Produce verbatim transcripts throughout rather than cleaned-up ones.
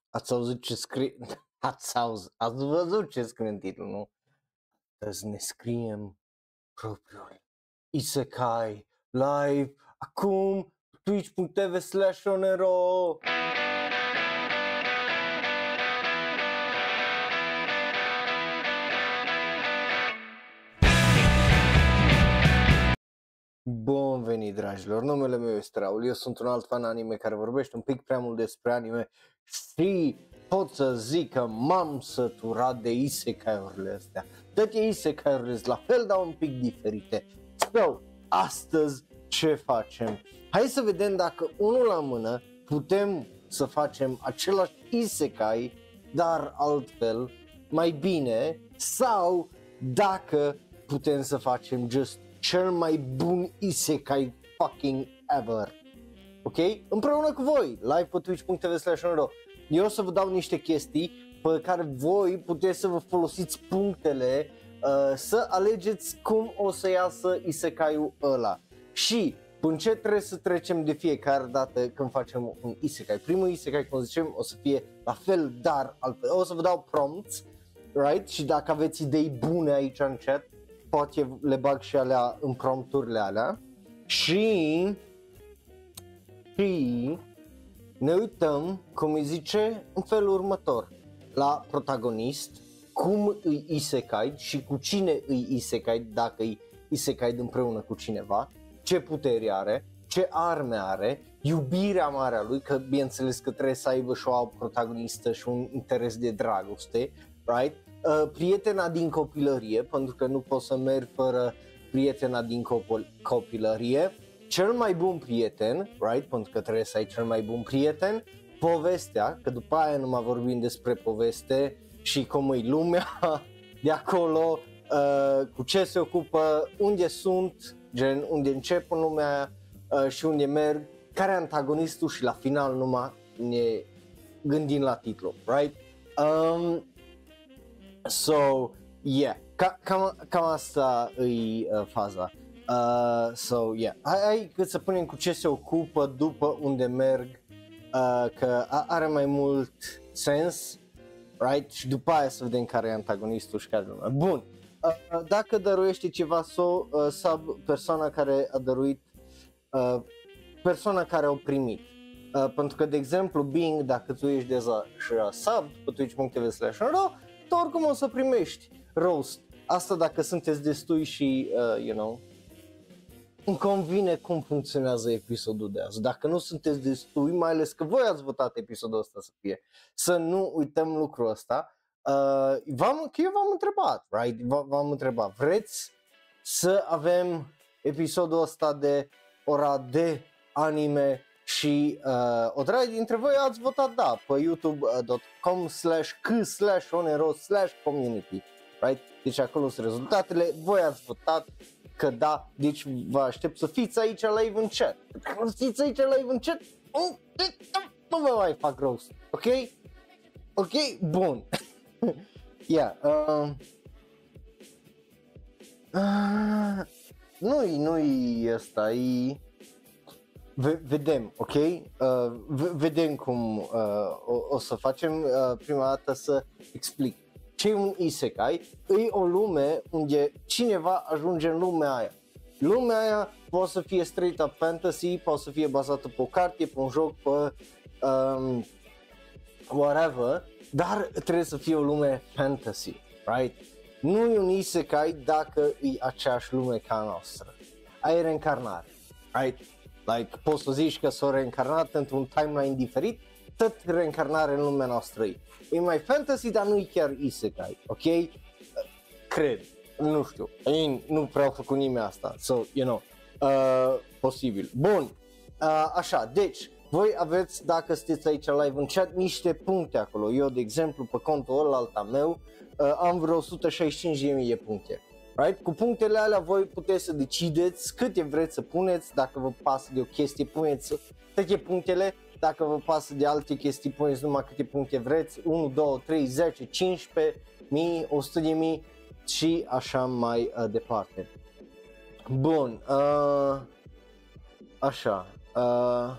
Ați auzit ce scrie? Ați auzit, ați văzut ce scrie în titlu, nu? Să ne scriem propriul Isekai live acum twitch punct t v slash onero. Bun venit, dragilor, numele meu este Raul, eu sunt un alt fan anime care vorbește un pic prea mult despre anime și pot să zic că m-am săturat de isekai-urile astea. Toate isekai-urile sunt la fel, dar un pic diferite. So, astăzi ce facem? Hai să vedem dacă unul la mână putem să facem același isekai, dar altfel, mai bine, sau dacă putem să facem just cel mai bun isekai fucking ever. Ok? Împreună cu voi, live pe twitch punct t v slash onero. Eu o să vă dau niște chestii pe care voi puteți să vă folosiți punctele uh, să alegeți cum o să iasă isekai-ul ăla. Și până ce trebuie să trecem de fiecare dată când facem un isekai. Primul isekai, cum zicem, o să fie la fel, dar altfel. O să vă dau prompts, right? Și dacă aveți idei bune aici în chat, poate le bag și alea în prompturile alea. Și și ne uităm, cum îi zice, în felul următor, la protagonist, cum îi isekai și cu cine îi isekai, dacă îi isekai împreună cu cineva, ce puteri are, ce arme are, iubirea mare a lui, că bineînțeles că trebuie să aibă și o protagonistă și un interes de dragoste, right? Uh, prietena din copilărie, pentru că nu poți să mergi fără prietena din copil- copilărie, cel mai bun prieten, right, pentru că trebuie să ai cel mai bun prieten, povestea, că după aia nu mai vorbim despre poveste și cum e lumea de acolo, uh, cu ce se ocupă, unde sunt, gen unde încep în lumea uh, și unde merg, care e antagonistul și la final numai ne gândim la titlu, right? Um, So, yeah, ca, cam, cam asta e uh, faza. Uh, so, yeah, hai, hai că să punem cu ce se ocupă, după unde merg, uh, că are mai mult sens, right? Și după aia să vedem care e antagonistul și care nu. Bun, uh, dacă dăruiește ceva sau so, uh, sub persoana care a dăruit, uh, persoana care a primit. Uh, pentru că, de exemplu, Bing, dacă tu ești deja sub pe twitch punct t v slash onero, tu oricum o să primești roast. Asta dacă sunteți destui și, uh, you know, îmi convine cum funcționează episodul de azi. Dacă nu sunteți destui, mai ales că voi ați votat episodul ăsta să fie, să nu uităm lucrul ăsta. Uh, v-am, că eu v-am întrebat, right? V- v-am întrebat, vreți să avem episodul ăsta de ora de anime? Și uh, o draie dintre voi ați votat da pe youtube dot com slash k slash onero slash community, right? Deci acolo sunt rezultatele, voi ați votat că da, deci vă aștept să fiți aici live în chat. Dacă nu fiți aici live în chat, nu vă mai fac roast, ok? Ok? Bun. Yeah, uh, uh, nu-i, nu-i ăsta, e... V- vedem, ok? Uh, v- vedem cum uh, o, o să facem. Uh, prima dată să explic ce e un isekai. E o lume unde cineva ajunge în lumea aia. Lumea aia poate să fie straight up fantasy, poate să fie bazată pe o carte, pe un joc, pe um, whatever, dar trebuie să fie o lume fantasy, right? Nu e un isekai dacă e aceeași lume ca a noastră. Ai reîncarnare, right? Like, poți să zici că s-a reîncarnat într-un timeline diferit, tot reîncarnare în lumea noastră e. E mai fantasy, dar nu e chiar isekai, ok? Cred, nu știu, ei nu prea au făcut nimeni asta, so, you know, uh, posibil. Bun, uh, așa, deci, voi aveți, dacă sunteți aici live în chat, niște puncte acolo. Eu, de exemplu, pe contul ăla al meu, uh, am vreo o sută șaizeci și cinci de mii de puncte. Right? Cu punctele alea voi puteți să decideți câte vreți să puneți, dacă vă pasă de o chestie puneți toate punctele, dacă vă pasă de alte chestii puneți numai câte puncte vreți, unu, doi, trei, zece, cincisprezece mii, o sută de mii și așa mai uh, departe. Bun, uh, așa, uh,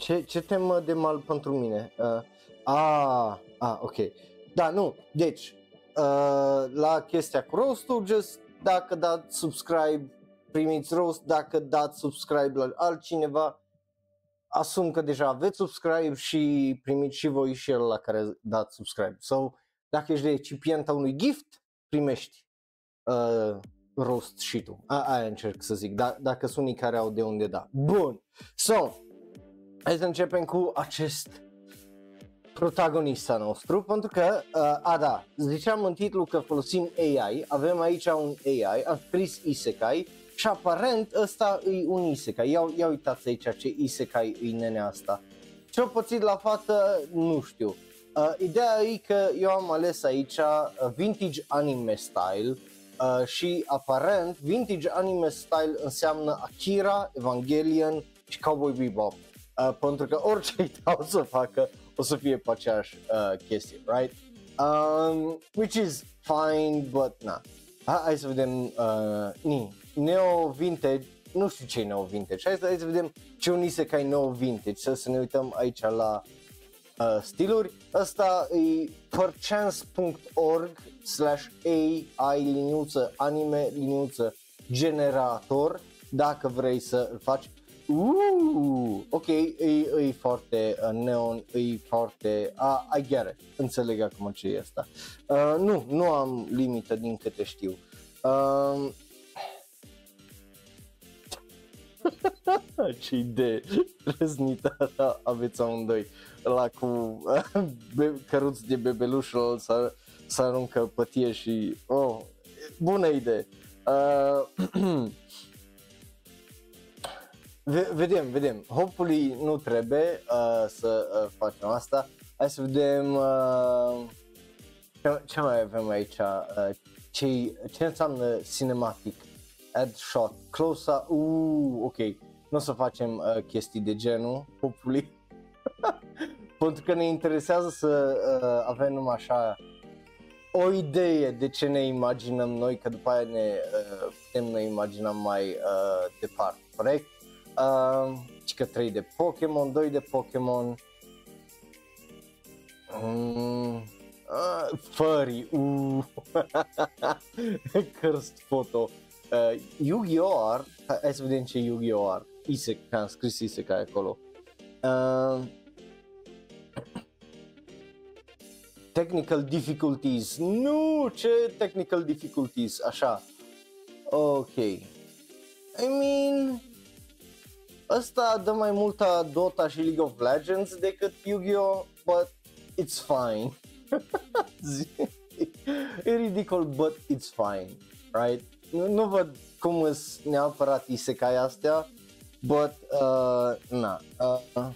ce, ce temă de mal pentru mine? Uh, a, a, ok. Da, nu, deci, uh, la chestia cu roast-ul, just dacă dați subscribe, primiți roast, dacă dați subscribe la altcineva, asum că deja aveți subscribe și primiți și voi și el la care dați subscribe. So, dacă ești recipienta unui gift, primești uh, roast și tu. A, aia încerc să zic, da, dacă sunt unii care au de unde da. Bun, so, hai să începem cu acest protagonista nostru, pentru că, uh, a da, ziceam în titlu că folosim A I, avem aici un A I, am scris Isekai și aparent ăsta e un Isekai. Ia, ia uitați aici ce Isekai e nenea asta. Ce-o pățit la fată, nu știu. Uh, ideea e că eu am ales aici uh, vintage anime style uh, și aparent vintage anime style înseamnă Akira, Evangelion și Cowboy Bebop. Uh, pentru că orice o să facă o să fie pe aceeași uh, chestie, right? Um, which is fine, but na. Ha, hai să vedem uh, ni, neo vintage, nu știu ce e neo vintage, hai să, hai să vedem ce un isekai neo vintage, să, să ne uităm aici la uh, stiluri. Asta e perchance punct org slash A I liniuță anime liniuță generator, dacă vrei să îl faci. Uh, ok, e, e foarte uh, neon, e foarte, uh, I get it, înțeleg acum ce e asta. Uh, nu, nu am limită din câte știu. Uh, ce idee răznită aveți amândoi, ăla cu uh, be- căruți de bebelușul să, să aruncă pătie și, oh, bună idee. Uh, Vedem, vedem. Hopefully nu trebuie uh, să uh, facem asta. Hai să vedem uh, ce, ce mai avem aici. Uh, ce, ce înseamnă cinematic, add shot, close-up. Uh, ok, nu o să facem uh, chestii de genul, hopefully. Pentru că ne interesează să uh, avem numai așa o idee de ce ne imaginăm noi, că după aia ne uh, putem ne imaginăm mai uh, departe, corect? Uh, că trei de Pokémon, doi de Pokémon, mm, uh, Furry, uh. Cursed photo, uh, Yu-Gi-Oh! Art, hai să vedem ce Yu-Gi-Oh! Art, Isekai, am scris Isekai acolo, uh, technical difficulties, nu, ce technical difficulties, așa, ok, I mean... Ăsta dă mai multă Dota și League of Legends decât Yu-Gi-Oh! But it's fine. E ridicol, but it's fine, right? Nu, nu văd cum îs neapărat isekai astea, but, uh, na. Uh,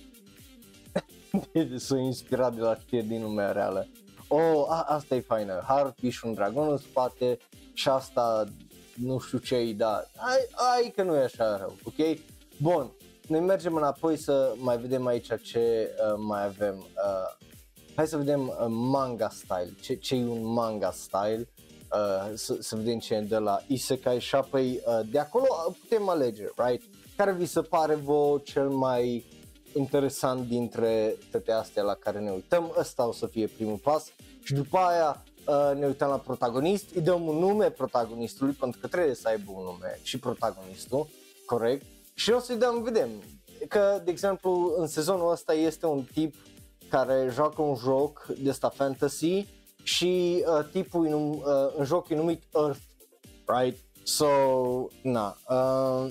sunt inspirat de la știri din lumea reală. Oh, a, asta e faină, Harpy și un dragon în spate și asta, nu știu ce-i, dar ai, ai că nu e așa rău, ok? Bun, noi mergem înapoi să mai vedem aici ce uh, mai avem. Uh, hai să vedem uh, manga style, ce, ce e un manga style, uh, să, să vedem ce e de la Isekai și apoi uh, de acolo putem alege, right? Care vi se pare vouă cel mai interesant dintre toate astea la care ne uităm. Ăsta o să fie primul pas și după aia uh, ne uităm la protagonist, îi dăm un nume protagonistului pentru că trebuie să aibă un nume și protagonistul, corect? Și o să-i dăm, vedem, că, de exemplu, în sezonul ăsta este un tip care joacă un joc de ăsta fantasy și uh, tipul num, uh, în joc e numit Earth, right? So, na. Uh,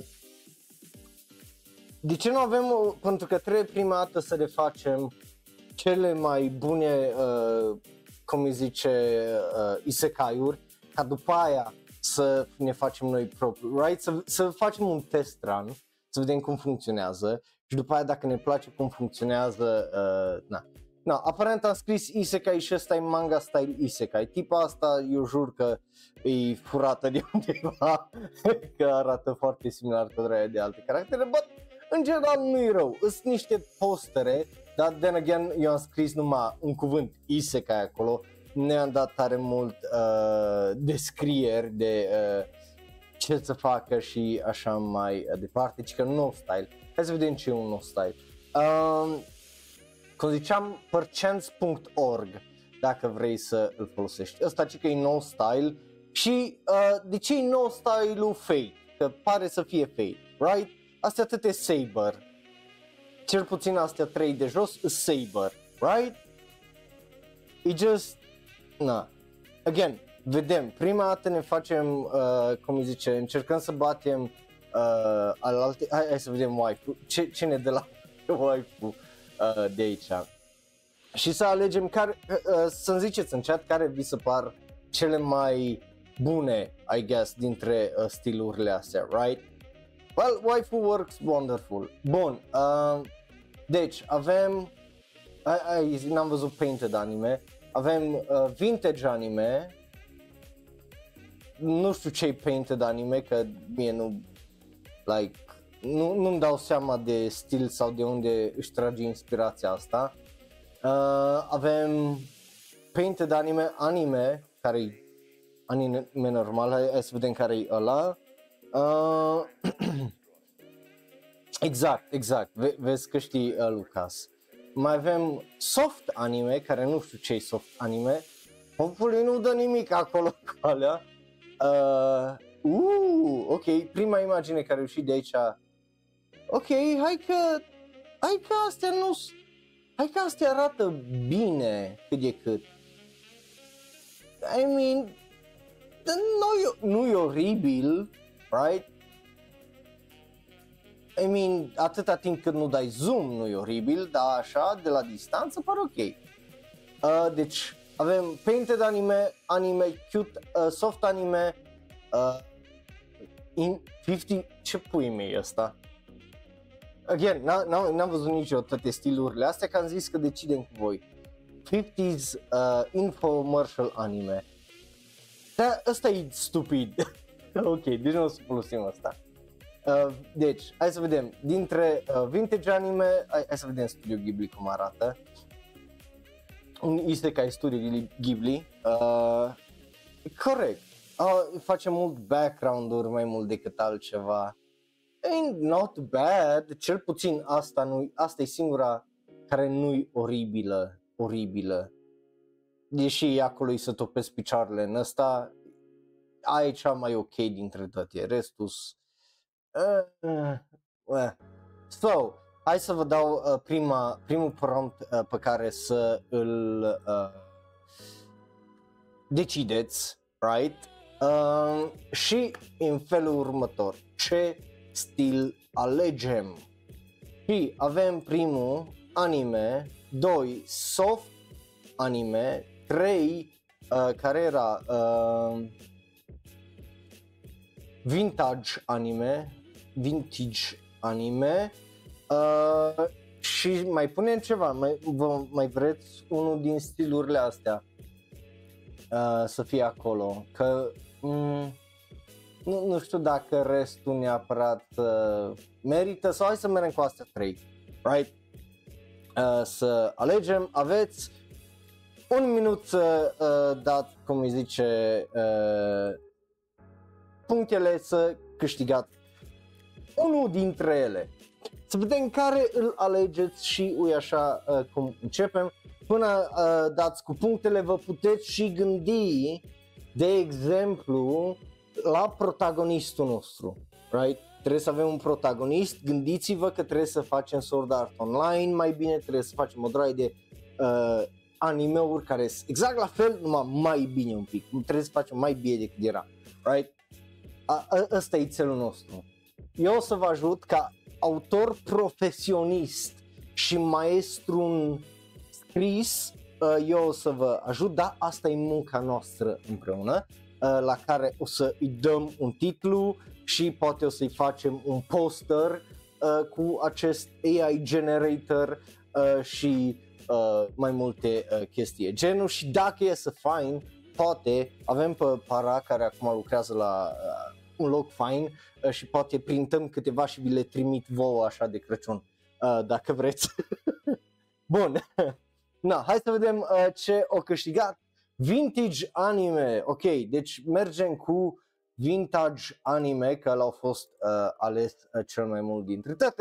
de ce nu avem, pentru că trebuie prima dată să le facem cele mai bune, uh, cum îi zice, uh, isekai-uri, ca după aia să ne facem noi propriu, right? Să, să facem un test run, să vedem cum funcționează și după aia dacă ne place cum funcționează, uh, na. Na, aparent am scris Isekai și ăsta e manga style Isekai. Tipa asta eu jur că e furată de undeva, că arată foarte similar cu draia de alte caractere, but în general nu e rău, sunt niște postere, dar then again eu am scris numai un cuvânt Isekai acolo, ne-am dat tare mult uh, descrieri de uh, ce să facă și așa mai departe, ci că un nou style. Hai să vedem ce e un nou style. Um, cum ziceam, perchance punct org dacă vrei să îl folosești. Ăsta ci că e nou style și uh, de ce e nou style-ul Fate? Că pare să fie Fate, right? Astea atât e Saber. Cel puțin astea trei de jos e Saber, right? E just, na. Again, vedem, prima dată ne facem, uh, cum îi zice, încercăm să batem uh, alalte, hai, hai să vedem waifu, ce, ce ne dă la waifu uh, de aici. Și să alegem care, uh, să-mi ziceți în chat care vi se par cele mai bune, I guess, dintre uh, stilurile astea, right? Well, waifu works wonderful. Bun, uh, deci avem, I, I, n-am văzut painted anime, avem uh, vintage anime, nu știu ce-i painted anime, că mie nu, like, nu, nu-mi dau seama de stil sau de unde își trage inspirația asta. Uh, avem painted anime, anime, care-i anime normal, hai, hai să vedem care-i ăla. Uh, exact, exact, Ve- vezi că știi uh, Lucas. Mai avem soft anime, care nu știu ce-i soft anime, hopefully nu dă nimic acolo cu alea. Uh, uh, ok, prima imagine care a ieșit de aici. Ok, hai că, hai că astea nu, hai că astea arată bine cât de cât. I mean, nu, nu e oribil, right? I mean, atâta timp cât nu dai zoom nu e oribil, dar așa, de la distanță, pare ok. Uh, deci, avem painted anime, anime, cute, uh, soft anime, uh, in cincizeci, ce pui mei e ăsta? Again, n-am, n-am văzut niciodată toate stilurile astea, că am zis că decidem cu voi. cincizeci uh, infomercial anime. Dar ăsta e stupid. Ok, deci nu o să folosim asta. Uh, deci, hai să vedem, dintre uh, vintage anime, hai, hai să vedem Studio Ghibli cum arată. Un isekai Studio Ghibli, uh, corect, uh, face mult background-uri mai mult decât altceva. I mean, not bad, cel puțin asta, nu, asta e singura care nu-i oribilă, oribilă. Deși acolo îi să topesc picioarele în ăsta, aia e cea mai ok dintre toate, restul uh, uh. So, hai să vă dau uh, prima, primul prompt uh, pe care să îl uh, decideți, right? Uh, și în felul următor, ce stil alegem? Și avem primul anime, doi soft anime, trei uh, care era uh, vintage anime, vintage anime. Uh, și mai punem ceva, mai, vă, mai vreți unul din stilurile astea uh, să fie acolo, că mm, nu, nu știu dacă restul neapărat uh, merită, sau hai să mergem cu astea trei, right? Uh, să alegem, aveți un minut să uh, dați, cum îi zice, uh, punctele să câștigați unul dintre ele. Să vedem care îl alegeți și ui așa uh, cum începem. Până uh, dați cu punctele, vă puteți și gândi, de exemplu, la protagonistul nostru, right? Trebuie să avem un protagonist, gândiți-vă că trebuie să facem Sword Art Online mai bine, trebuie să facem o draie de uh, anime-uri care sunt exact la fel, numai mai bine un pic, trebuie să facem mai bine decât era, right? A, a, ăsta e țelul nostru. Eu o să vă ajut ca autor profesionist și maestru în scris, eu o să vă ajut, dar asta e munca noastră împreună, la care o să îi dăm un titlu și poate o să-i facem un poster cu acest A I generator și mai multe chestii genul. Și dacă e să fain, poate avem pe Para care acum lucrează la un loc fain și poate printăm câteva și vi le trimit vouă așa de Crăciun, dacă vreți. Bun, na, hai să vedem ce o câștigat. Vintage anime, ok, deci mergem cu vintage anime, că l-au fost uh, ales uh, cel mai mult dintre toate.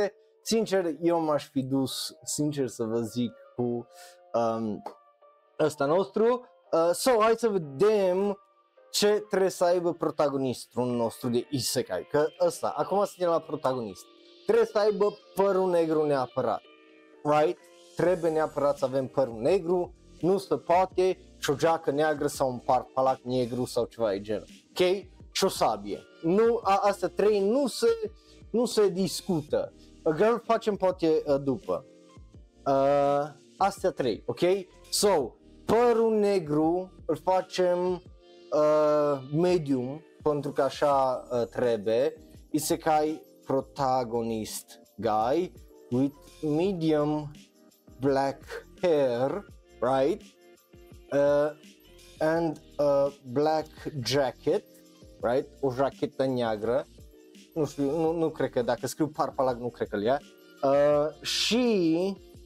sincer, eu m-aș fi dus, sincer să vă zic, cu um, ăsta nostru. Uh, so, hai să vedem ce trebuie să aibă protagonistul nostru de isekai. Că ăsta, acum suntem la protagonist. Trebuie să aibă părul negru neapărat. Right? Trebuie neapărat să avem părul negru, nu se poate și o geacă neagră sau un parpalac negru sau ceva de genul. Ok? Și o sabie. Nu, a, astea trei nu se, nu se discută. A girl facem poate uh, după. Uh, astea trei, ok? So, părul negru îl facem uh, medium, pentru că așa uh, trebuie. Isekai protagonist guy with medium black hair, right? Uh, and a black jacket, right? O jachetă neagră. Nu știu, nu, nu cred că, dacă scriu parpalag, nu cred că-l ia. Uh, și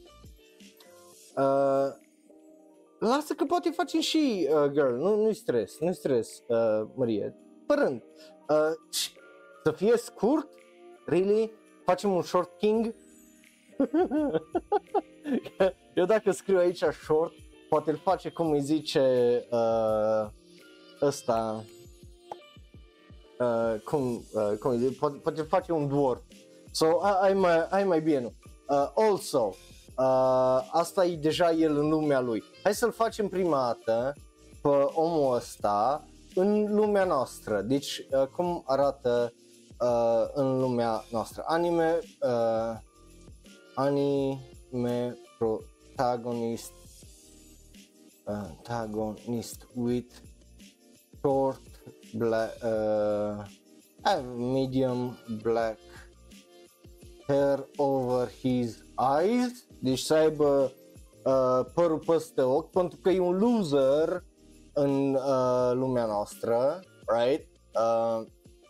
uh, lasă că poate facem și uh, girl, nu, nu-i stres, nu-i stres, uh, Marie, părând. Uh, să fie scurt? Really? Facem un short king? Eu dacă scriu aici short, poate îl face cum îi zice uh, ăsta, uh, cum, uh, cum îi zice, poate, poate face un dwarf. So, ai mai, ai mai bine. Uh, also, uh, asta e deja el în lumea lui. Hai să-l facem prima dată pe omul ăsta în lumea noastră. Deci, uh, cum arată uh, în lumea noastră? Anime, uh, anime protagonist, antagonist with short black, uh, medium black hair over his eyes, deci să aibă uh, părul peste ochi, pentru că e un loser în uh, lumea noastră, right? Uh,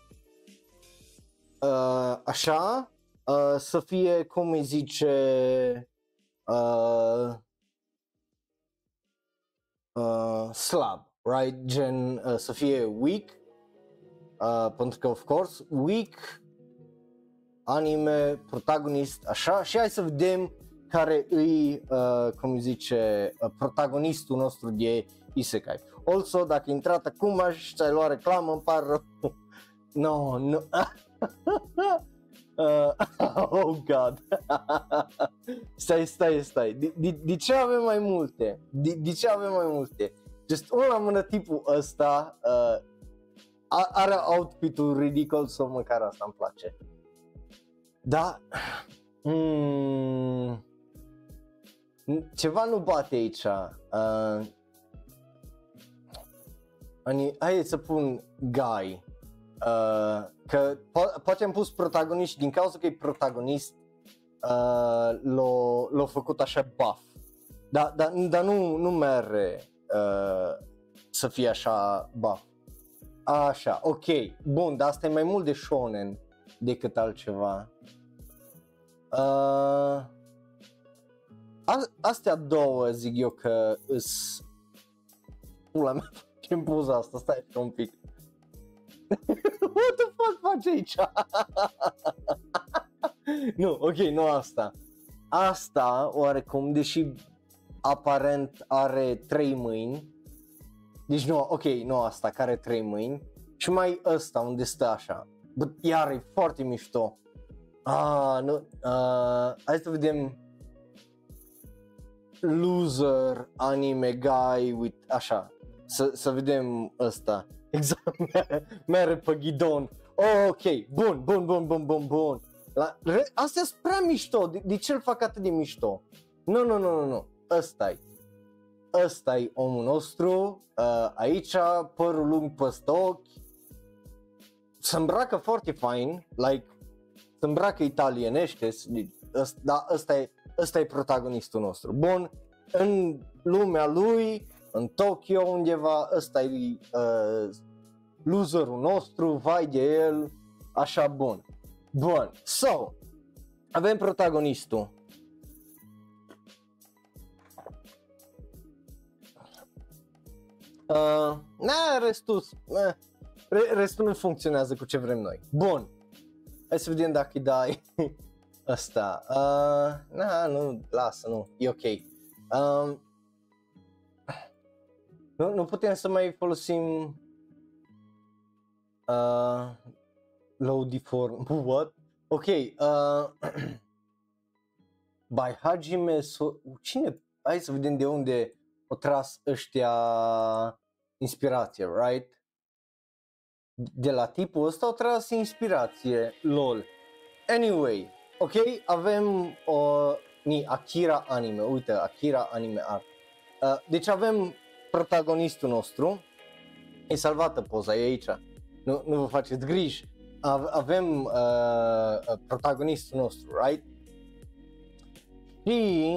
uh, așa, uh, să fie, cum îi zice, uh, uh, slab, right? Gen uh, să fie weak, uh, pentru că, of course, weak, anime, protagonist, așa, și hai să vedem care îi, uh, cum zice, uh, protagonistul nostru de isekai. Also, dacă intrat acum și ți-ai luat reclamă, îmi par rău. No, no. uh, oh god. Stai, stai, stai. De, de, de ce avem mai multe? De, de ce avem mai multe? Just unul la mână, tipul ăsta uh, are outfit-ul ridicol, sau măcar asta îmi place. Da, mm, ceva nu bate aici. Uh, hai să pun guy, uh, că po- poate am pus protagonist din cauza că e protagonist, uh, l-a, l-a făcut așa buff. Dar da, da, nu, nu merge uh, să fie așa buff. Așa, ok, bun, dar asta e mai mult de shonen decât altceva. Uh, a- astea două zic eu că îs pula mea, ce-mi pus asta, stai un pic. What the fuck faci aici? Nu, ok, nu asta. Asta, oarecum, deși aparent are trei mâini, deci nu, ok, nu asta, care are trei mâini, și mai ăsta unde stă așa. But iar e foarte mișto. Ah, nu, uh, hai să vedem. Loser anime guy with, așa, să, să vedem ăsta. Exact, mere pe ghidon. Oh, ok, bun, bun, bun, bun, bun, bun. La, re, astea sunt prea mișto, de, de ce îl fac atât de mișto? Nu, nu, nu, nu, nu, ăsta-i. Ăsta-i omul nostru, uh, aici, părul lung peste ochi. Se îmbracă foarte fain, like, se îmbracă italienește, dar ăsta e, ăsta e protagonistul nostru. Bun, în lumea lui, în Tokyo undeva, ăsta e uh, loserul nostru, vai de el, așa, bun. Bun, so, avem protagonistul. Uh, na, restul, uh, restul nu funcționează cu ce vrem noi. Bun. Hai să vedem dacă îi dai ăsta. Uh, na, nu, lasă, nu, e ok. Um, nu, nu putem să mai folosim uh, low deform. What? Ok. Uh, by Hajime so- cine? Hai să vedem de unde o tras ăștia inspirație, right? De la tipul ăsta au tras inspirație, lol. Anyway, ok, avem o ni Akira anime, uite, Akira anime art. Uh, deci avem protagonistul nostru, e salvată poza, e aici, nu, nu vă faceți griji. Avem uh, protagonistul nostru, right? Și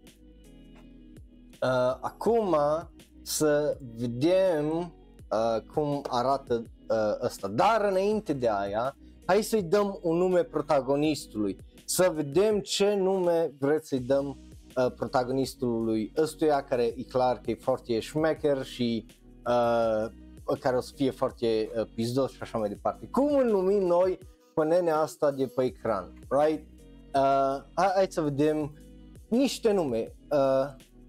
uh, acum să vedem uh, cum arată uh, ăsta, dar înainte de aia, hai să-i dăm un nume protagonistului, să vedem ce nume vreți să-i dăm uh, protagonistului ăstuia, care e clar că e foarte șmecher și uh, care o să fie foarte uh, pizdos și așa mai departe. Cum îl numim noi pe nenea asta de pe ecran, right? Uh, hai, hai să vedem niște nume. Uh,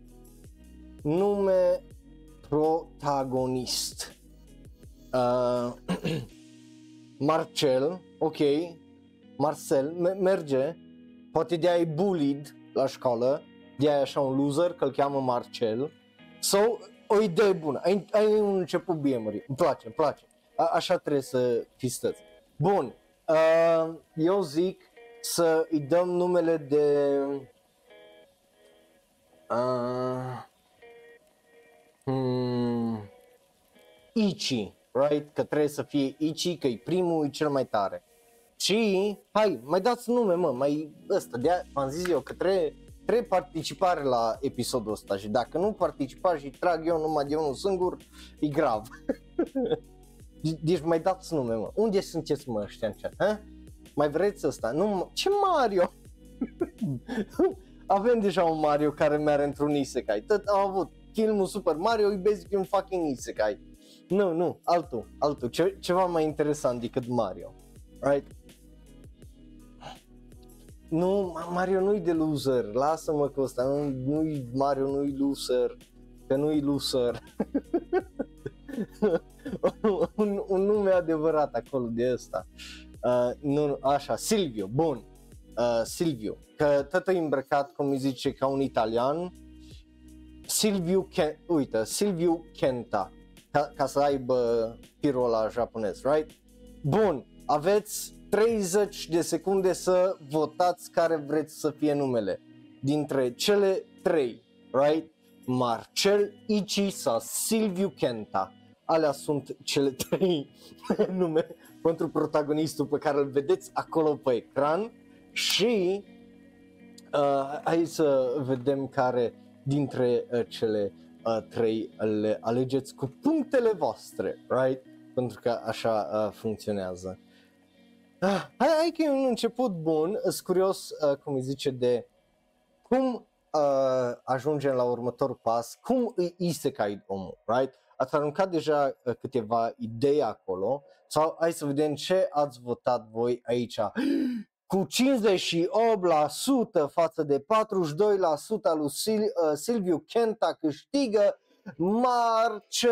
nume protagonist. Uh, Marcel, ok, Marcel, m- merge, poate de-aia e bullied la școală, de-aia e așa un loser, că îl cheamă Marcel, sau o idee bună, ai, ai un început bine, mări, îmi place, îmi place, A- așa trebuie să fi stăți. Bun, uh, eu zic să îi dăm numele de... Uh, hmm, Ichi, right? Că trebuie să fie Ichi, că e primul, e cel mai tare. Și, hai, mai dați nume, mă, mai ăsta, de-aia v-am zis eu că trebuie, trebuie participare la episodul ăsta și dacă nu participați și trag eu numai de unul singur, e grav. Deci mai dați nume, mă. Unde sunteți, mă, ăștia în chat, ha? Mai vreți ăsta? Nu, ce Mario? Avem deja un Mario care merge într-un isekai. Tot am avut filmul Super Mario, e basic un fucking isekai. Nu, nu, altul, altul, Ce, ceva mai interesant decât Mario. Right? Nu, Mario nu-i de loser, lasă-mă cu ăsta, nu, nu-i Mario, nu-i loser, că nu-i loser. un, un nume adevărat acolo de ăsta. Uh, nu, așa, Silvio, bun, uh, Silvio, că tot e îmbrăcat, cum îi zice, ca un italian. Silvio, Ken, uite, Silvio Kenta, ca, ca să aibă firul ăla japonez, right? Bun, aveți treizeci de secunde să votați care vreți să fie numele dintre cele trei, right? Marcel, Ichi sau Silvio Kenta. Alea sunt cele trei nume pentru protagonistul pe care îl vedeți acolo pe ecran și uh, hai să vedem care dintre uh, cele uh, trei le alegeți cu punctele voastre, right? Pentru că așa uh, funcționează. Uh, hai, hai că e un început bun, sunt curios, uh, cum îi zice, de cum uh, ajungem la următorul pas, cum îi isekai omul, right? Ați aruncat deja uh, câteva idei acolo, sau hai să vedem ce ați votat voi aici. Cu cincizeci și opt la sută față de patruzeci și doi la sută lui Sil- uh, Silvio Kenta câștigă Marcel!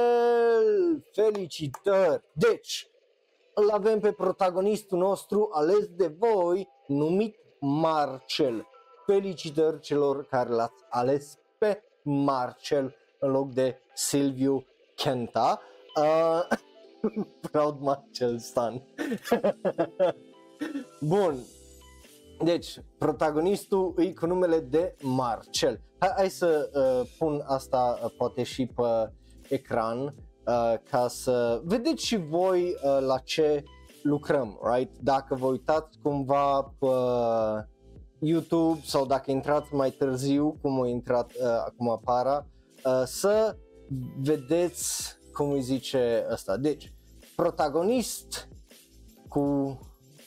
Felicitări! Deci, îl avem pe protagonistul nostru ales de voi, numit Marcel. Felicitări celor care l-ați ales pe Marcel în loc de Silvio Kenta. Uh, proud Marcel stan. Bun. Deci, protagonistul e cu numele de Marcel. Hai, hai să uh, pun asta uh, poate și pe ecran uh, ca să vedeți și voi uh, la ce lucrăm, right? Dacă vă uitați cumva pe YouTube sau dacă intrați mai târziu, cum a intrat uh, acum apara, uh, să vedeți cum îi zice ăsta. Deci, protagonist cu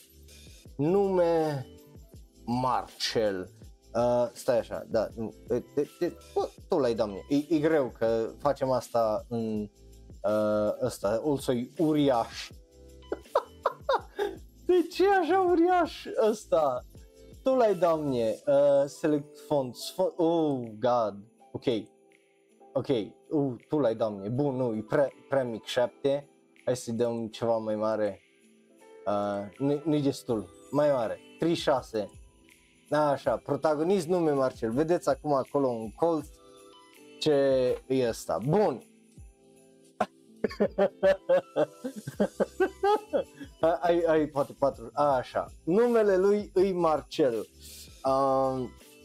nume Marcel. Uh, stai așa, da, de, de, de, bă, tu l-ai dat mie. E, e greu că facem asta în uh, ăsta, also e uriaș. De ce e așa uriaș ăsta? tu l-ai, doamne, uh, select font, font, oh, god, ok, ok, uh, tu l-ai, doamne, bun, nu, e prea, prea mic, șapte, hai să-i dăm ceva mai mare, uh, nu, nu-i destul, mai mare, treizeci și șase, așa, protagonist nume Marcel, vedeți acum acolo un colț, ce e ăsta, bun. ai, ai poate patru, a, așa, numele lui îi Marcel, uh,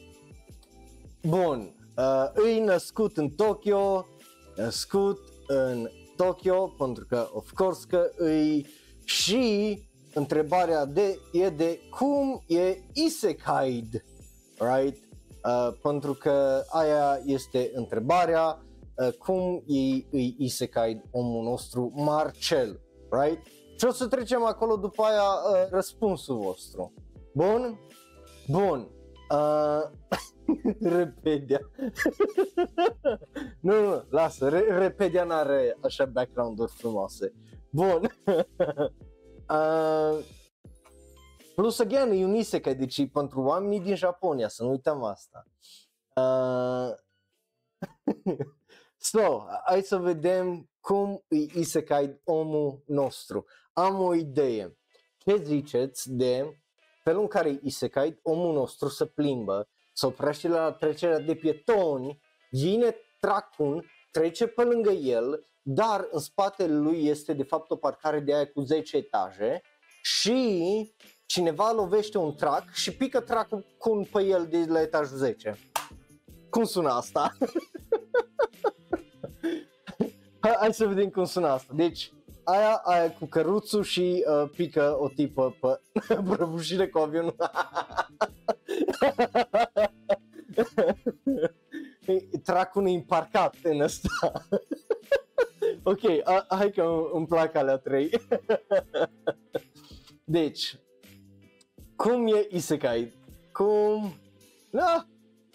bun, uh, îi născut în Tokyo, născut în Tokyo, pentru că, of course, că îi, și întrebarea de, e de cum e isekai, right? Uh, pentru că aia este întrebarea, uh, cum e, e isekai omul nostru Marcel, right? Și o să trecem acolo după aia uh, răspunsul vostru. Bun? Bun. Uh, Repedia. nu, nu, lasă, Re- Repedia n-are așa background-uri frumoase. Bun. uh, plus, again, e un isekai, deci e pentru oamenii din Japonia, să nu uităm asta. Uh, so, hai să vedem cum e isekai omul nostru. Am o idee. Ce ziceți de felul în care isekai omul nostru se plimbă, se oprește la trecerea de pietoni, vine Tracun, trece pe lângă el, dar în spatele lui este de fapt o parcare de aia cu zece etaje și cineva lovește un trac și pică Tracun pe el de la etajul zece. Cum sună asta? Hai să vedem cum sună asta. Deci, aia, aia cu căruțul și uh, pică o tipă pe prăbușire cu avionul. Tracul e împarcat în ăsta. Ok, a, hai că îmi plac alea trei. Deci, cum e isekai? Cum... Da.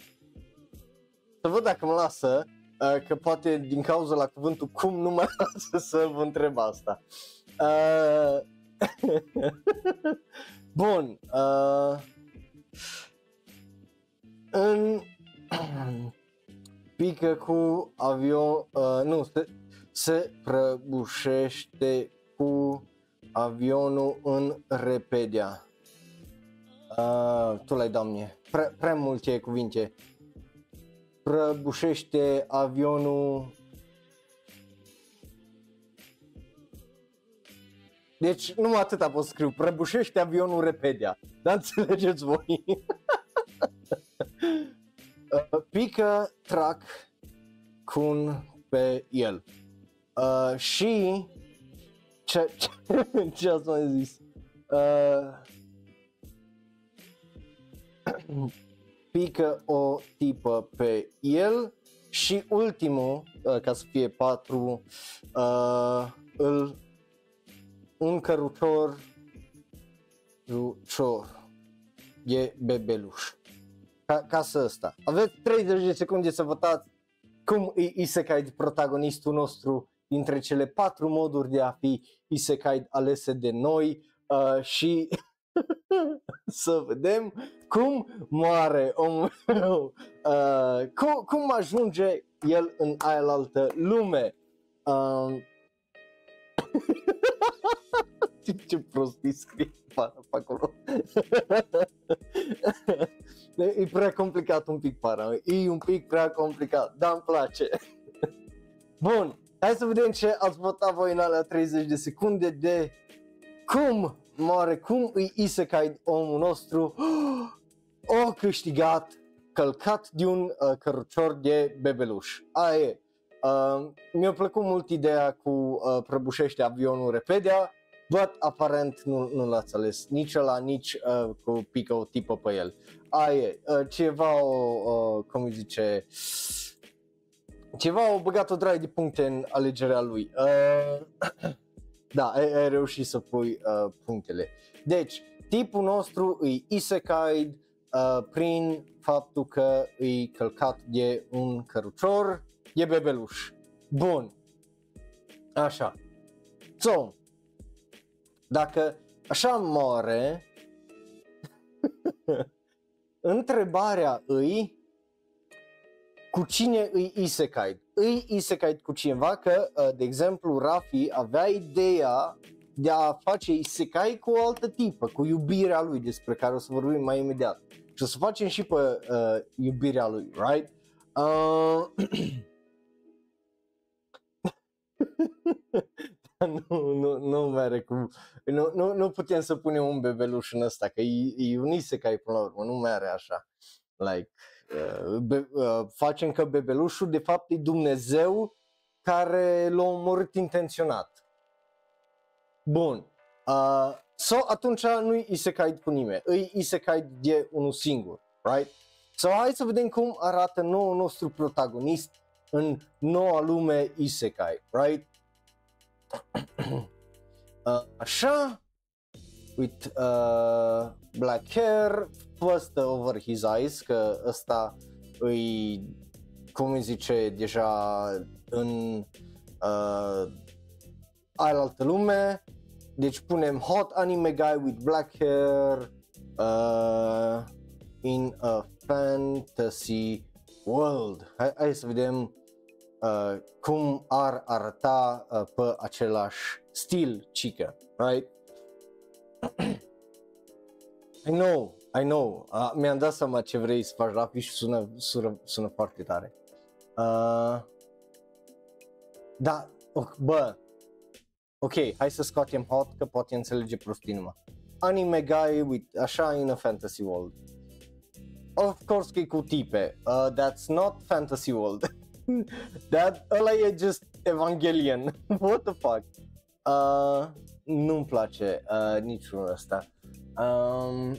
Să văd dacă mă lasă, uh, că poate din cauza la cuvântul cum nu mă lasă să vă întreb asta. Uh... Bun. Uh... În... Pică cu avion... Uh, nu, se, se prăbușește cu avionul în Repedia. Uh, tu l-ai, doamne. Pre, prea multe cuvinte. Prăbușește avionul. Deci numai atâta pot scriu. Prăbușește avionul Repedia. Dar înțelegeți voi. uh, pică trac cun pe el. Uh, și ce, ce, ce ați mai zis? Uh, pică o tipă pe el și ultimul, uh, ca să fie patru, uh, îl, un cărucior, cărucior, e bebeluș. Ca, ca să ăsta. Aveți treizeci de secunde să votați cum e isekai protagonistul nostru dintre cele patru moduri de a fi isekai alese de noi uh, și să vedem cum moare omul, uh, cum, cum ajunge el în aialaltă lume. Uh, ce prostii scrie pe acolo. E prea complicat un pic, para, e un pic prea complicat, dar îmi place. Bun, hai să vedem ce ați votat voi în alea treizeci de secunde de cum moare, cum îi isekai omul nostru. O câștigat, călcat de un uh, cărucior de bebeluș. Aia e. Uh, mi-a plăcut mult ideea cu uh, prăbușește avionul Repedia, but aparent nu, nu l-ați ales nici ăla, nici uh, cu pică o tipă pe el. Aia e. Uh, ceva o, uh, cum îi zice, ceva au băgat o draie de puncte în alegerea lui. Uh, da, ai, ai reușit să pui uh, punctele. Deci, tipul nostru îi isekai uh, prin faptul că îi călcat de un cărucior, e bebeluș. Bun. Așa. So, dacă așa moare, întrebarea îi cu cine îi isekai? Îi isekai cu cineva că, de exemplu, Rafi avea ideea de a face isekai cu o altă tipă, cu iubirea lui, despre care o să vorbim mai imediat. Și o să facem și pe uh, iubirea lui, right? Uh... nu, nu, nu mere cum, nu, nu, nu putem să punem un bebeluș în ăsta, că e, e un isekai până la urmă, nu mere așa. Like, uh, be, uh, facem că bebelușul de fapt e Dumnezeu care l-a omorât intenționat. Bun. Uh, so, atunci nu-i isekai cu nimeni, îi isekai de unul singur, right? So, hai să vedem cum arată noul nostru protagonist în noua lume isekai, right? uh, așa, with uh, black hair, first over his eyes, că ăsta îi, cum îi zice, deja în uh, alaltă lume. Deci punem hot anime guy with black hair uh, in a fantasy world. Hai, hai să vedem uh, cum ar arăta uh, pe același stil chica, right? I know, I know, uh, mi-am dat seama ce vrei să faci, Rafi, și sună, sună, sună foarte tare. Uh, da, oh, bă, ok, hai să scoatem hot, că poate înțelege prostii numai. Anime guy with, așa, in a fantasy world. Of course că e cu tipe, uh, that's not fantasy world. That, ăla e just Evangelion. What the fuck? Uh, nu-mi place uh, niciunul ăsta. Um,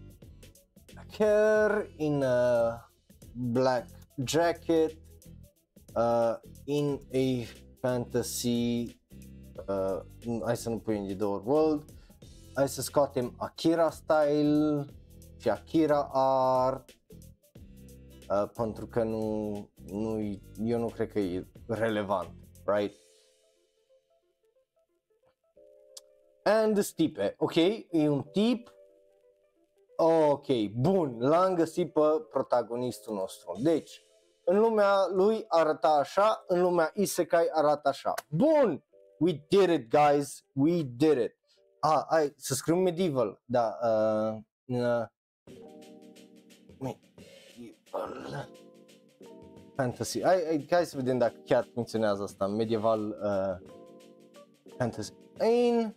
hair in a black jacket uh, in a fantasy uh, hai să nu punem de două ori world. Hai să scoatem Akira style și Akira art uh, pentru că nu, nu eu nu cred că e relevant, right? And this tipe, ok, e un tip. Ok, bun, l-am găsit pe protagonistul nostru. Deci, în lumea lui arăta așa, în lumea isekai arată așa. Bun, we did it, guys, we did it. Ah, hai să scriu medieval, da. Uh, uh, medieval fantasy. Hai, hai, hai să vedem dacă chiar funcționează asta. Medieval uh, fantasy. In...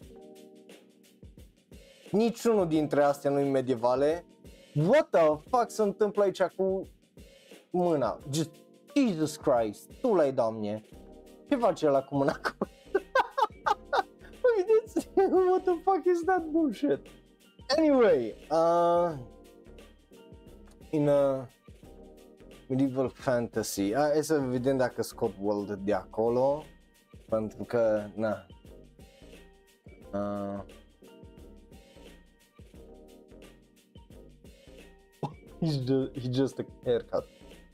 Niciunul dintre astea nu-i medievale. What the fuck se întâmplă aici cu mâna? Just, Jesus Christ, tu l-ai, Doamne. Ce face ăla cu mâna acolo? Vedeți? What the fuck is that bullshit? Anyway, uh, in a medieval fantasy, hai să vedem dacă scot world de acolo, pentru că, na. Uh, He's just, he's just a haircut.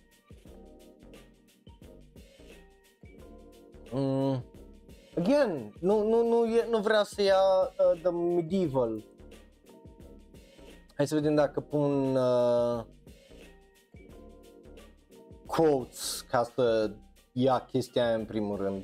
Mm. Again, nu, nu, nu, nu vrea să ia uh, the medieval. Hai să vedem dacă pun uh, quotes ca să ia chestia aia în primul rând.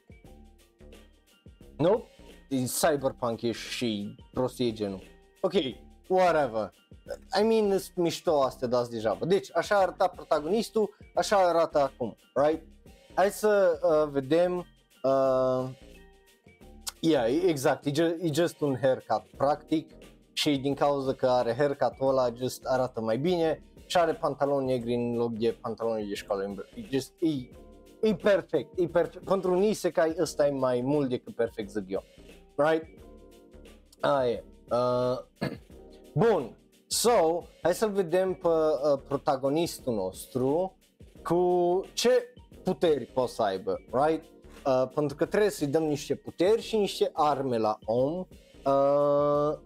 Nope, e cyberpunk-ish și prostie genul. Ok, whatever. I mean, sunt mișto astea dați deja. Deci, așa arăta protagonistul, așa arată acum, right? Hai să uh, vedem. Uh, yeah, exact, e just, e just un haircut, practic. Și din cauza că are haircut-ul ăla, just arată mai bine. Și are pantaloni negri în loc de pantaloni de școală. E, just, e, e perfect, e perfect. Pentru un isekai ăsta e mai mult decât perfect, zic eu. Right? Aia. Uh, bun. So, hai să-l vedem pe uh, protagonistul nostru cu ce puteri poate să aibă, right? Uh, pentru că trebuie să-i dăm niște puteri și niște arme la om. Uh,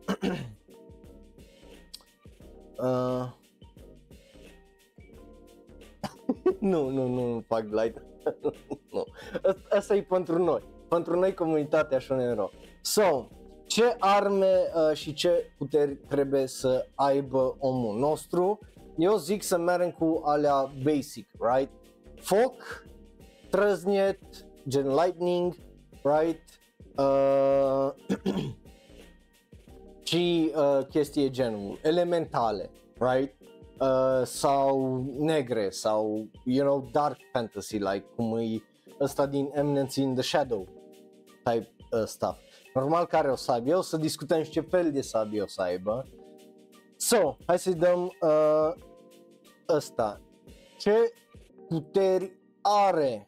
uh, nu, nu, nu, nu fac light. Nu. Asta e pentru noi, pentru noi comunitatea Shonen Ro. So, ce arme uh, și ce puteri trebuie să aibă omul nostru. Eu zic să mergem cu alea basic, right? Foc, trăznet, gen lightning, right? Uh, și uh, chestii genul elementale, right? Uh, sau negre sau, you know, dark fantasy, like cum e ăsta din Eminence in the Shadow type uh, stuff. Normal care o să aibă, eu să discutăm și ce fel de sabie o să aibă. So, hai să-i dăm uh, ăsta. Ce puteri are?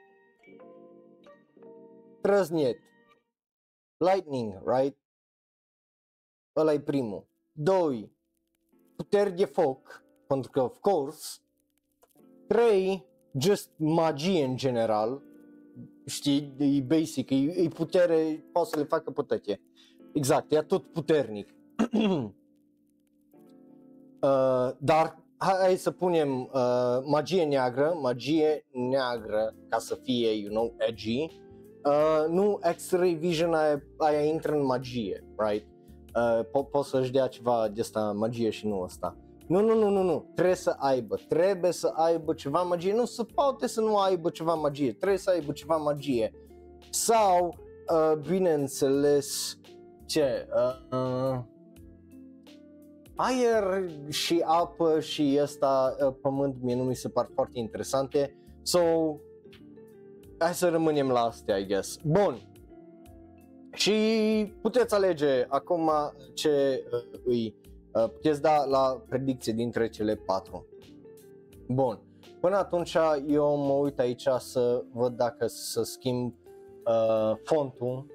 Trăznet, lightning, right? Ăla e primul. Doi, puteri de foc, pentru că of course. Trei, just magie în general, știi, e basic, e, e putere, poate să le facă putere. Exact, e tot puternic. uh, dar hai, hai să punem uh, magie neagră, magie neagră ca să fie, you know, edgy. Uh, nu X-ray vision aia, aia intră în magie, right? Uh, po- poți să-și dea ceva de asta magie și nu asta. Nu, nu, nu, nu, nu, trebuie să aibă, trebuie să aibă ceva magie, nu se poate să nu aibă ceva magie, trebuie să aibă ceva magie. Sau, uh, bineînțeles, ce, uh, uh, aer și apă și ăsta, uh, pământ, mie nu mi se par foarte interesante, so, hai să rămânem la astea, I guess. Bun. Și puteți alege acum ce uh, îi uh, puteți da la predicție dintre cele patru. Bun. Până atunci eu mă uit aici să văd dacă să schimb uh, fontul,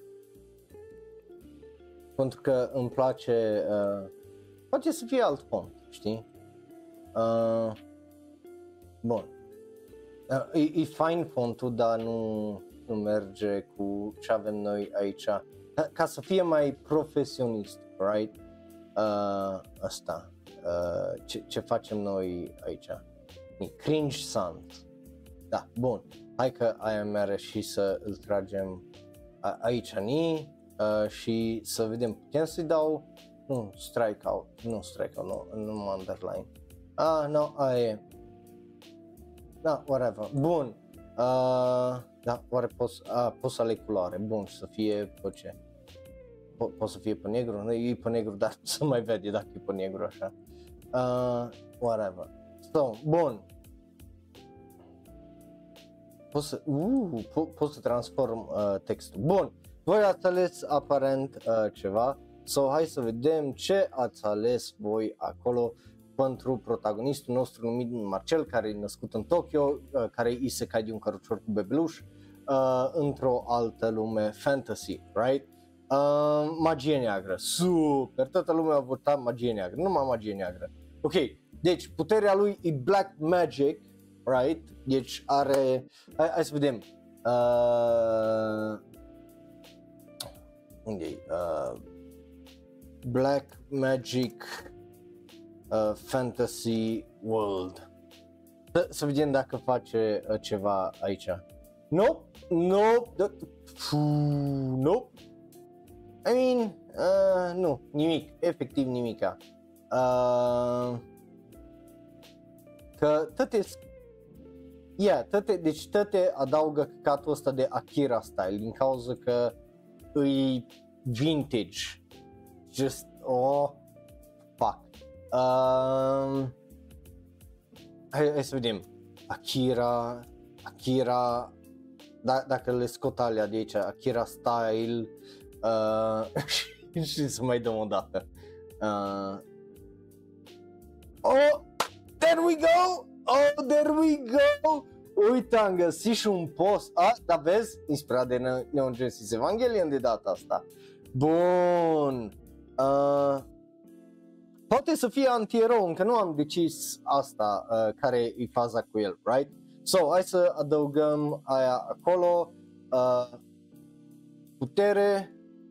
pentru că îmi place, uh, poate să fie alt font, știi? Uh, bun. Uh, e, e fine fontul, dar nu, nu merge cu ce avem noi aici. Ca să fie mai profesionist, right? Uh, asta. Uh, ce, ce facem noi aici? Cringe Sans. Da, bun. Hai că aia mere și să îl tragem a, aici ni uh, și să vedem. Putem să-i dau, nu, strike out, nu strike out, nu, nu mă underline. Ah, nu, aia e. Da, whatever. Bun. Uh, da, oare pot, uh, pot să aleg culoare. Bun, să fie pe ce? Po- pot să fie pe negru? Nu, e pe negru, dar să mai vede dacă e pe negru așa. Uh, whatever. So, bun. Pot să, uh, po- pot să transform uh, textul. Bun. Voi ați ales aparent uh, ceva. So, hai să vedem ce ați ales voi acolo pentru protagonistul nostru numit Marcel, care e născut în Tokyo, uh, care e isekai de un cărucior cu bebeluș uh, într-o altă lume fantasy, right? Uh, magie neagră, super, toată lumea a votat magie neagră, numai magie neagră. Ok, deci puterea lui e Black Magic, right? Deci are, hai, hai să vedem, uh, unde-i? Uh, Black Magic uh, Fantasy World. Să, să vedem dacă face uh, ceva aici. Nope, nope, nope. I mean, uh, nu, nimic, efectiv nimica. Uh, că toate, yeah, toate, deci toate adaugă căcatul ăsta de Akira style, din cauza că îi vintage. Just, oh, fuck. Uh, hai, hai să vedem. Akira, Akira, da, dacă le scot alea de aici, Akira style. Uh, și să mai dăm o dată. Uh, oh, there we go! Oh, there we go! Uite, am găsit și un post. Ah, dar vezi? Inspirat de Neon Genesis Evangelion de data asta. Bun. Uh, poate să fie anti-erou, încă nu am decis asta, uh, care e faza cu el, right? So, hai să adăugăm aia acolo. Uh, putere.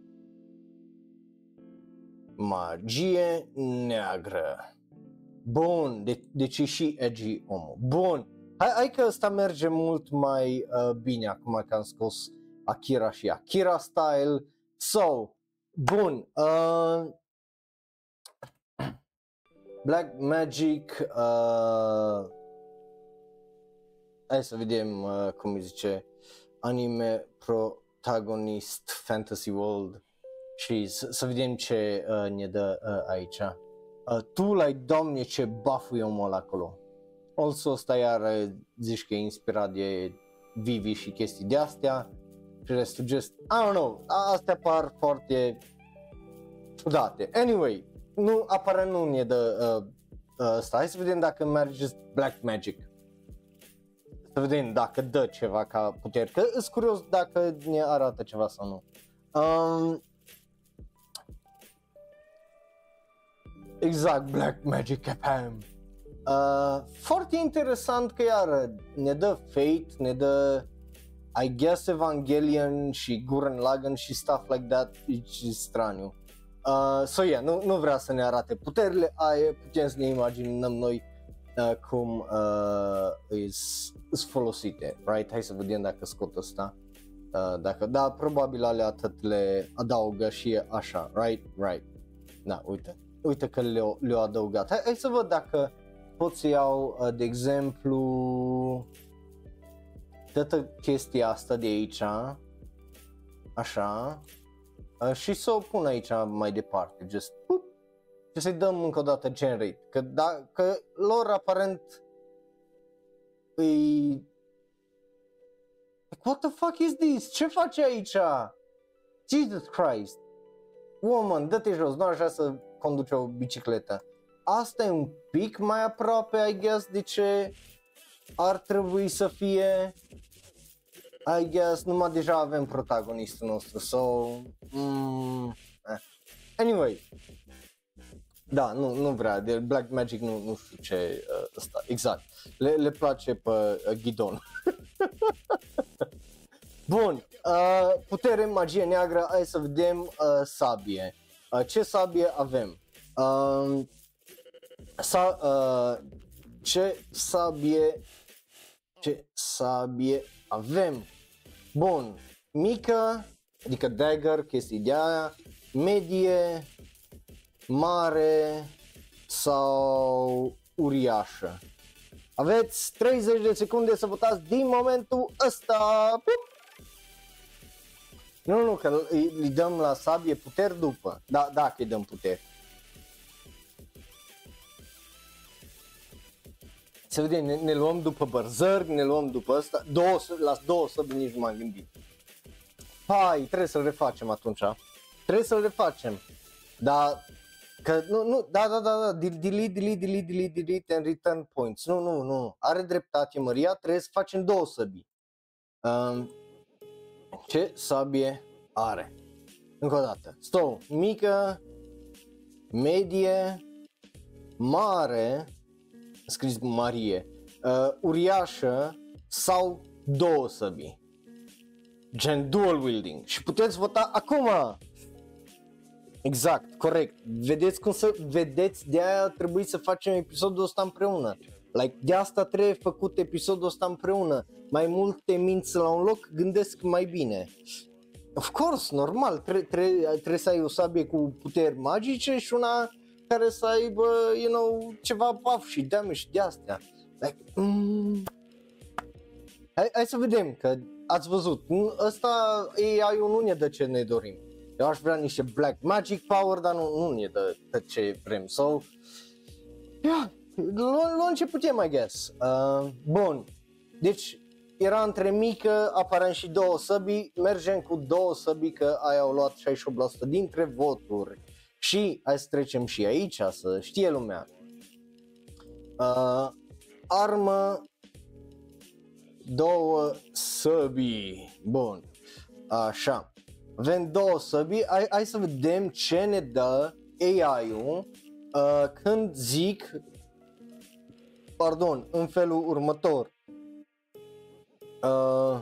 Magie neagră. Bun, de- deci e și edgy omul. Bun, hai, hai că ăsta merge mult mai uh, bine acum că am scos Akira și Akira style. So, Bun. Uh, Black Magic. Uh, hai să vedem uh, cum îi zice. Anime protagonist Fantasy World. Și să, să vedem ce uh, ne dă uh, aici. Uh, tu like, doamne, ce buff-ul e omul ăla acolo. Also ăsta iar uh, zici că e inspirat de Vivi și chestii de astea. Și restul just, I don't know, astea par foarte ciudate. Anyway, nu, aparent nu ne dă uh, uh, ăsta. Hai să vedem dacă merge just Black Magic. Să vedem dacă dă ceva ca puteri, că îs curios dacă ne arată ceva sau nu. Um, exact, Black Magic Capam. Uh, foarte interesant că iară ne dă Fate, ne dă I guess Evangelion și Gurren Lagann și stuff like that, e straniu. Uh, so yeah, nu, nu vrea să ne arate puterile aia, putem să ne imaginăm noi uh, cum uh, sunt folosite, right? Hai să vedem dacă scot ăsta. Uh, dacă da, probabil alea atât le adaugă și e așa, right? Right. Da, uite. Uite că le-au, le-au adăugat. Hai, hai să văd dacă pot să iau, uh, de exemplu, toată chestia asta de aici, așa, uh, și să o pun aici mai departe, just, pup, și să-i dăm încă o dată generate, că, da, că lor aparent îi... What the fuck is this? Ce face aici? Jesus Christ! Woman, dă-te jos, nu aș vrea să conduce o bicicletă. Asta e un pic mai aproape, I guess, de ce ar trebui să fie. I guess, numai deja avem protagonistul nostru, so... Mm, eh. Anyway. Da, nu, nu vrea, de Black Magic nu, nu știu ce uh, ăsta, exact. Le, le place pe uh, ghidon. Bun, uh, putere, magie neagră, hai să vedem uh, sabie. Uh, ce sabie avem? Uh, sa, uh, ce sabie, ce sabie avem? Bun, mică, adică dagger, chestii de aia, medie, mare sau uriașă. Aveți treizeci de secunde să votați din momentul ăsta. Pup! Nu, nu, că îi, îi dăm la sabie puteri după. Da, dacă îi dăm puteri. Să vedem, ne, ne luăm după Berserk, ne luăm după ăsta. Două, las două săbi, nici nu m-am gândit. Hai, trebuie să-l refacem atunci. Trebuie să-l refacem. Dar, că, nu, nu, da, da, da, da, delete, delete, delete, delete, delete and return points. Nu, nu, nu, are dreptate Maria, trebuie să facem două săbi. Um, ce sabie are? Încă o dată. Stau, mică, medie, mare, scris Marie, uh, uriașă sau două săbi. Gen dual wielding. Și puteți vota acum. Exact, corect. Vedeți cum să vedeți, de aia trebuie să facem episodul ăsta împreună. Like, de asta trebuie făcut episodul ăsta împreună. Mai multe minți la un loc gândesc mai bine. Of course, normal, tre- tre- trebuie să ai o sabie cu puteri magice și una care să aibă, you know, ceva buff și damage și de astea. Like, mm... hai, hai să vedem, că ați văzut, ăsta A I-ul nu ne dă ce ne dorim. Eu aș vrea niște Black Magic Power, dar nu, nu ne dă ce vrem. So, yeah, luăm ce putem, I guess. Uh, bun, deci era între mică, aparent și două săbii, mergem cu două săbii că aia au luat șaizeci și opt la sută dintre voturi. Și hai să trecem și aici să știe lumea. Uh, armă, două săbii, bun, așa. Avem două săbii, hai, hai să vedem ce ne dă A I-ul uh, când zic, pardon, în felul următor. Uh,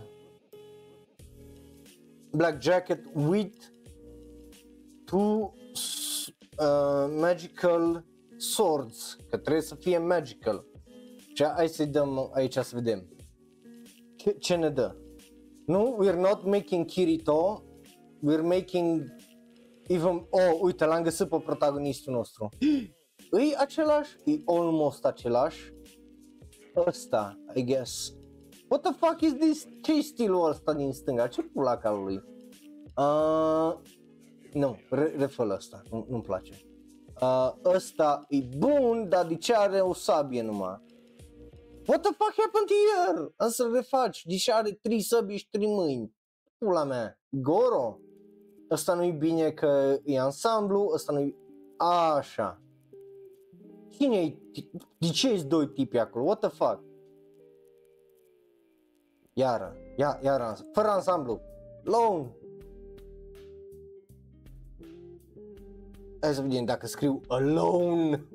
Black Jacket with two uh, magical swords, că trebuie să fie magical. Și hai să-i dăm aici să vedem. Ce, ce ne dă? Nu, we're not making Kirito. We're making Even, oh, uite, l-am găsit pe protagonistul nostru. E același? E almost același? Ăsta, I guess. What the fuck is this? Ce-i stilul ăsta din stânga? Ce pula calului? Uh, nu, re- refăl ăsta, nu, nu-mi place. Uh, ăsta e bun, dar de ce are o sabie numai? What the fuck happened here? Am să-l refaci, de ce are trei săbii și trei mâini? Pula mea, Goro? Ăsta nu-i bine că e ansamblu, ăsta nu-i... Așa. Cine-i? De ce ești doi tipi acolo? What the fuck? Iară, ia, iară, fără ansamblu. Lone. Hai să vedem dacă scriu alone.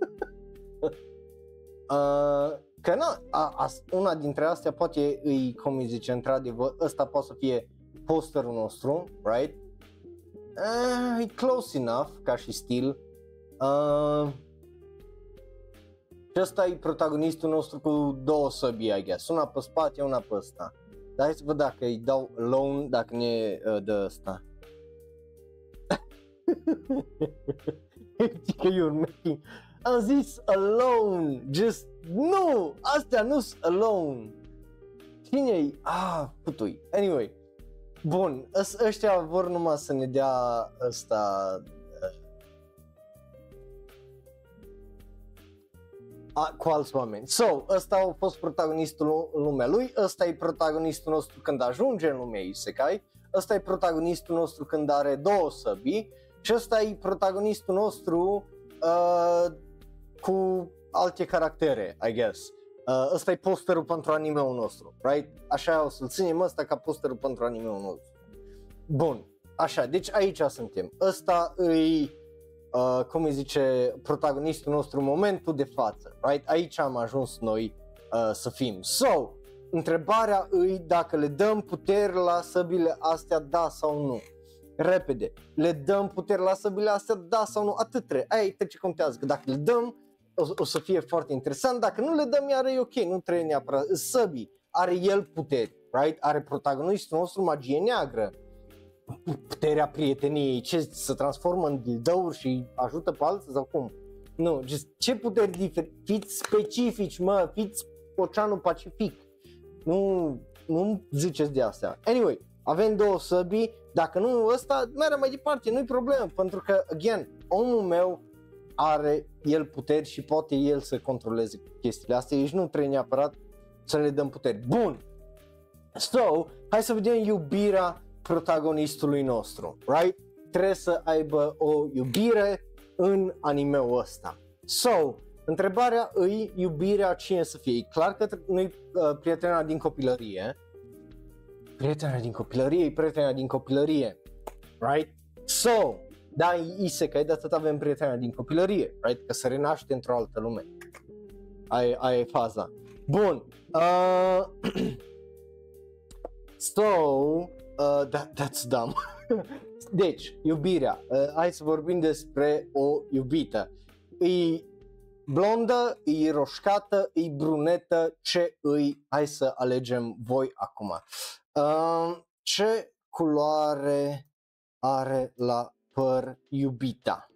uh, că na, a, a, una dintre astea poate îi, cum îi zice, într-adevăr, ăsta poate să fie posterul nostru, right? Uh, e close enough ca și stil. Uh, și ăsta e protagonistul nostru cu două săbii, I guess. Una pe spate, una pe ăsta. Dar hai să văd dacă îi dau alone, dacă ne uh, dă ăsta. Că you're making... Am zis alone, just... Nu! Astea nu-s alone. Cine-i? Ah, putui. Anyway. Bun, ăs- ăștia vor numai să ne dea ăsta... A, cu alți oameni. So, ăsta a fost protagonistul în lumea lui, ăsta e protagonistul nostru când ajunge în lumea Isekai, ăsta e protagonistul nostru când are două săbii și ăsta e protagonistul nostru uh, cu alte caractere, I guess. Uh, ăsta e posterul pentru anime-ul nostru, right? Așa o să-l ținem ăsta ca posterul pentru anime-ul nostru. Bun, așa, deci aici suntem. Ăsta îi... Uh, cum îi zice, protagonistul nostru în momentul de față, right? Aici am ajuns noi uh, să fim. So, întrebarea îi dacă le dăm puteri la săbile astea, da sau nu. Repede, le dăm puteri la săbile astea, da sau nu, atât trebuie, aia e ce contează, că dacă le dăm o, o să fie foarte interesant, dacă nu le dăm iar e ok, nu trebuie neapărat, săbii, are el puteri, right? Are protagonistul nostru magie neagră, puterea prieteniei, ce se transformă în dildouri și ajută pe alții sau cum? Nu, just, ce puteri diferite, fiți specifici, mă, fiți Oceanul Pacific, nu, nu ziceți de astea. Anyway, avem două săbii, dacă nu ăsta, merge mai departe, nu-i problemă, pentru că, again, omul meu are el puteri și poate el să controleze chestiile astea, deci nu trebuie neapărat să le dăm puteri. Bun, so, hai să vedem iubirea protagonistului nostru, right? Trebuie să aibă o iubire în anime-ul ăsta. So, întrebarea îi iubirea cine să fie. E clar că nu-i uh, prietena din copilărie. Prietena din copilărie e prietena din copilărie, right? So, da, e isekai, de atât avem prietena din copilărie, right? Că se renaște într-o altă lume. Aia, aia e faza. Bun. Uh, so, Uh, that, that's dumb. Deci, iubirea. Uh, hai să vorbim despre o iubită. E blondă, e roșcată, e brunetă, ce îi? Hai să alegem voi acum. Uh, ce culoare are la păr iubita?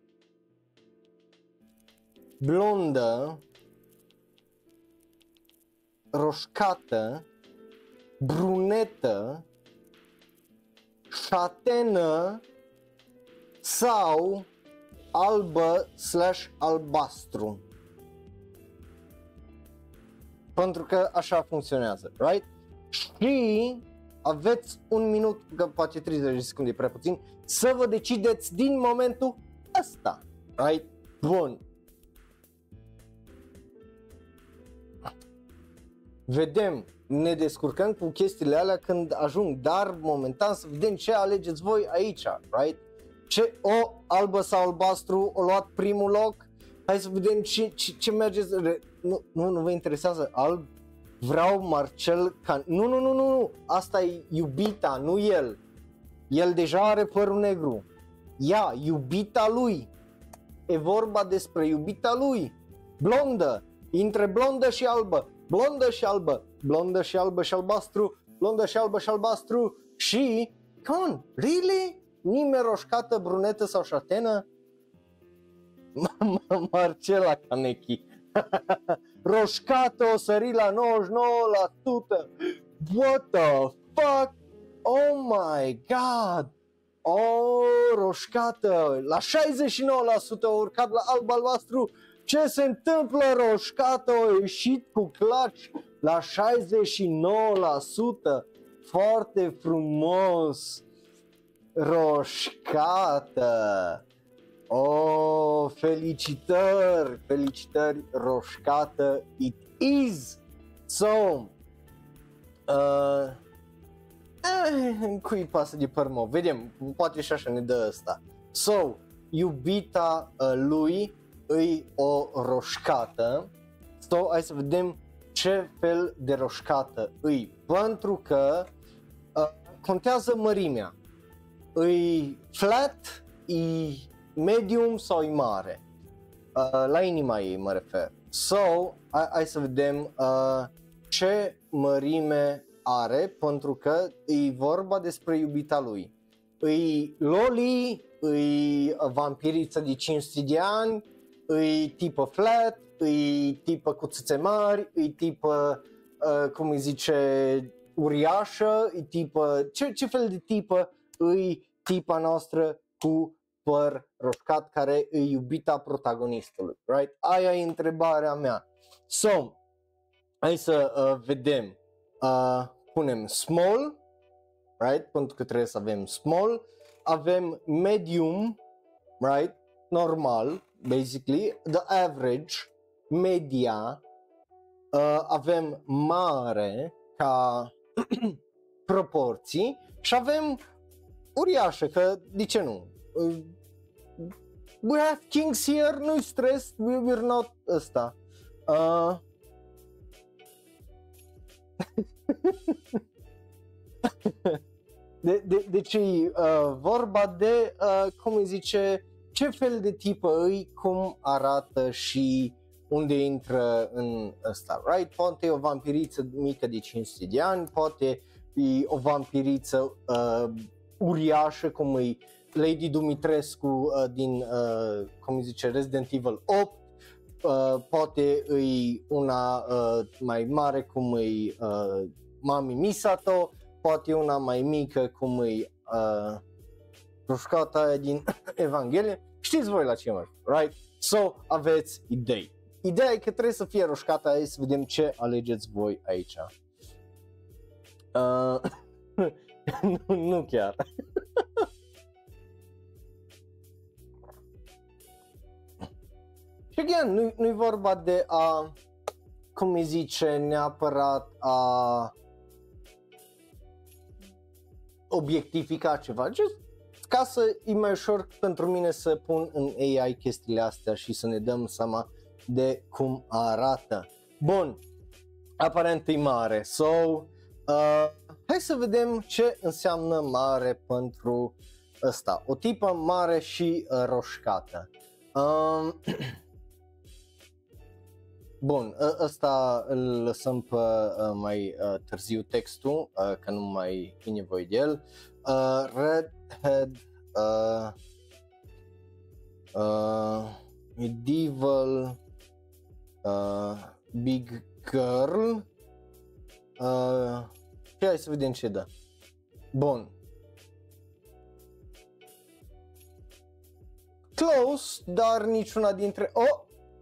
Blondă, roșcată, brunetă, șatenă sau albă slash albastru. Pentru că așa funcționează, right? Și aveți un minut, că poate treizeci de secunde e prea puțin, să vă decideți din momentul ăsta, right? Bun. Vedem, ne descurcăm cu chestiile alea când ajung, dar momentan să vedem ce alegeți voi aici, right? Ce, o, albă sau albastru, o luat primul loc, hai să vedem ce, ce, ce mergeți, nu, nu, nu vă interesează, alb, vreau Marcel Can, nu, nu, nu, nu, nu, asta e iubita, nu el, el deja are părul negru, ea, iubita lui, e vorba despre iubita lui, blondă, între blondă și albă, blondă și albă, blondă și albă și albastru, blondă și albă și albastru și, come on, really? nimeni roșcată, brunetă sau șatenă? Marcela Canechi. Roșcată o sări la nouăzeci și nouă la sută. What the fuck? Oh my god. Oh, roșcată la șaizeci și nouă la sută, a urcat la alb albastru. Ce se întâmplă, roșcată? A ieșit cu clutch la șaizeci și nouă la sută. Foarte frumos. Roșcată. Oh, felicitări, felicitări, roșcată, it is. So, uh, eh, cui pasă de păr, mă? Vedem, poate și așa ne dă ăsta. So, iubita uh, lui îi o roșcată. So, hai să vedem ce fel de roșcată îi, pentru că uh, contează mărimea. Îi flat, îi medium sau e mare, uh, la inima ei mă refer. So, hai, hai să vedem uh, ce mărime are, pentru că e vorba despre iubita lui. Îi loli, îi vampiriță de cinci sute de ani, îi tipă flat, îi tipă cu țâțe mari, îi tipă, uh, cum îi zice, uriașă, îi tipă, ce, ce fel de tipă îi tipa noastră cu păr roșcat care e iubita protagonistului, right? Aia e întrebarea mea. So, hai să uh, vedem. Uh, punem small, right? Pentru că trebuie să avem small. Avem medium, right? Normal, basically. The average, media. Uh, avem mare ca proporții și avem uriașă, că de ce nu? Uh, we have kings here, nu-i stres, we, we're not ăsta. Uh... de, de, deci uh, vorba de, uh, cum îi zice, ce fel de tipă îi, cum arată și unde intră în ăsta, right? Poate e o vampiriță mică de cinci sute de ani, poate e o vampiriță uh, uriașă, cum e Lady Dumitrescu uh, din, uh, cum îi zice, Resident Evil opt, uh, poate e una uh, mai mare, cum e uh, Mami Misato, poate una mai mică, cum e uh, roșcata aia din Evanghelie. Știți voi la ce mă, right? So, aveți idei. Ideea e că trebuie să fie roșcata aia, să vedem ce alegeți voi aici. Uh, nu, nu chiar. Și again, nu, nu-i vorba de a, cum îi zice, neapărat a obiectifica ceva, just ca să e mai ușor pentru mine să pun în A I chestiile astea și să ne dăm seama de cum arată. Bun, aparent e mare, so uh, hai să vedem ce înseamnă mare pentru ăsta, o tipă mare și uh, roșcată. Um, Bun, ă, ăsta îl lăsăm pe uh, mai uh, târziu textul, uh, că nu mai e nevoie de el. Uh, Redhead, uh, uh, Medieval, uh, Big Girl, uh, și hai să vedem ce dă. Bun. Close, dar niciuna dintre... Oh!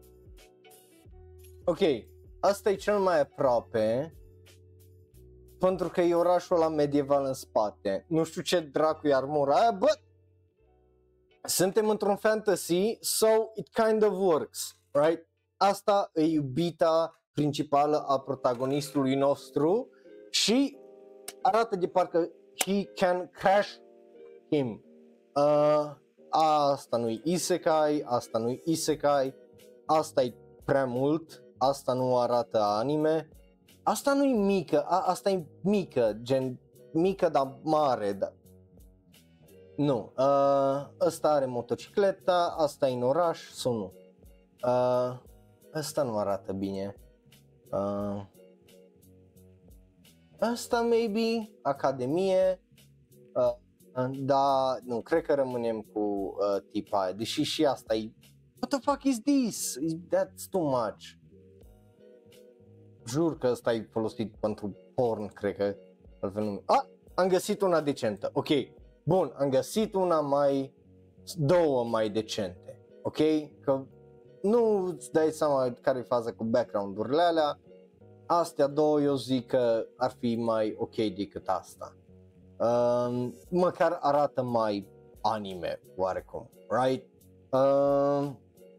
Ok, asta e cel mai aproape, pentru că e orașul ăla medieval în spate. Nu știu ce dracu e armura aia, but suntem într-un fantasy, so it kind of works, right? Asta e iubita principală a protagonistului nostru și arată de parcă he can crash him. Uh, asta nu-i isekai, asta nu-i isekai, asta e prea mult. Asta nu arată anime. Asta nu e mică, a, asta e mică, gen mică dar mare, dar nu. Uh, ăsta are motocicleta, asta e în oraș sau nu? Uh, ăsta nu arată bine. Uh, ăsta maybe academie. Uh, Da, nu, cred că rămânem cu uh, tipa aia, deși și asta e, what the fuck is this? That's too much. Jur că ăsta e folosit pentru porn, cred că altfel nu. Ah, am găsit una decentă, ok, bun, am găsit una mai, două mai decente, ok, că nu îți dai seama care e faza cu background-urile alea, astea două eu zic că ar fi mai ok decât asta. Uh, măcar arată mai anime, oarecum, right? Uh,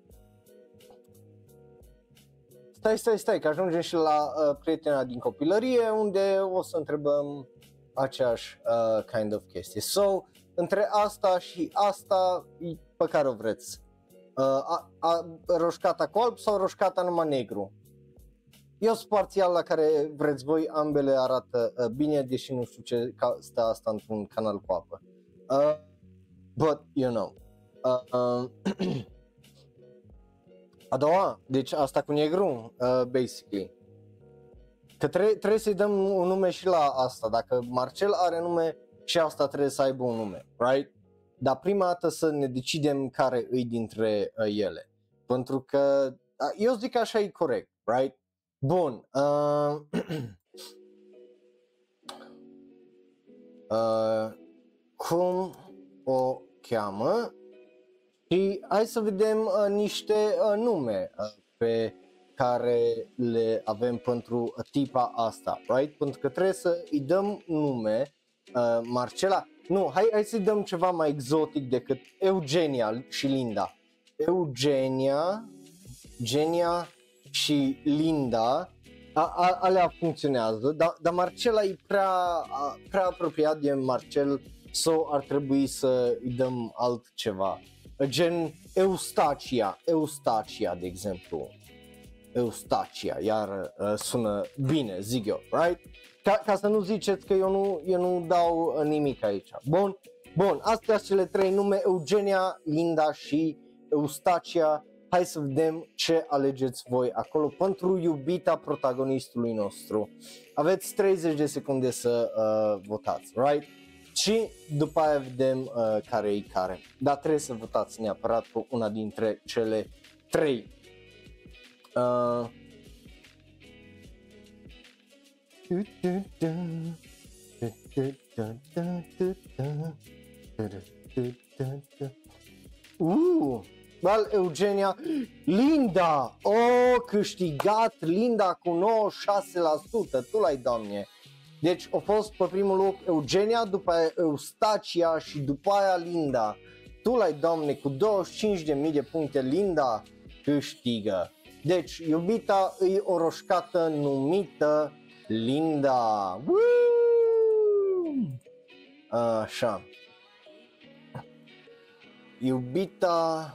stai, stai, stai, că ajungem și la uh, prietena din copilărie, unde o să întrebăm aceeași uh, kind of chestie. So, între asta și asta, pe care o vreți? Uh, a, a, roșcata cu alb sau roșcata numai negru? Eu sunt parțial la care vreți voi, ambele arată uh, bine, deși nu știu ce ca stă asta într-un canal cu apă. Uh, but, you know. Uh, uh, a doua, deci asta cu negru, uh, basically. Că tre- trebuie să-i dăm un nume și la asta, dacă Marcel are nume și asta trebuie să aibă un nume, right? Dar prima dată să ne decidem care îi dintre uh, ele. Pentru că uh, eu zic că așa e corect, right? Bun, uh, uh, cum o cheamă și hai să vedem uh, niște uh, nume uh, pe care le avem pentru tipa asta, right? Pentru că trebuie să îi dăm nume, uh, Marcela, nu, hai, hai să-i dăm ceva mai exotic decât Eugenia și Linda. Eugenia, Genia și Linda, a, a, alea funcționează, dar da Marcela e prea, a, prea apropiat de Marcel, sau ar trebui să îi dăm altceva, gen Eustacia, Eustacia de exemplu, Eustacia, iar uh, sună bine, zic eu, right? Ca, ca să nu ziceți că eu nu, eu nu dau nimic aici. Bun, bun, astea sunt cele trei nume, Eugenia, Linda și Eustacia. Hai să vedem ce alegeți voi acolo pentru iubita protagonistului nostru. Aveți treizeci de secunde să uh, votați, right? Și după aia vedem uh, care e care. Dar trebuie să votați neapărat cu una dintre cele trei. Uh... Uh! Well, Eugenia, Linda, oh, câștigat Linda cu nouăzeci și șase la sută, tu l-ai, doamne. Deci a fost pe primul loc Eugenia, după aia Eustacia și după aia Linda. Tu l-ai, doamne, cu douăzeci și cinci de mii de puncte, Linda câștigă. Deci iubita îi o roșcată numită Linda. Woo! Așa. Iubita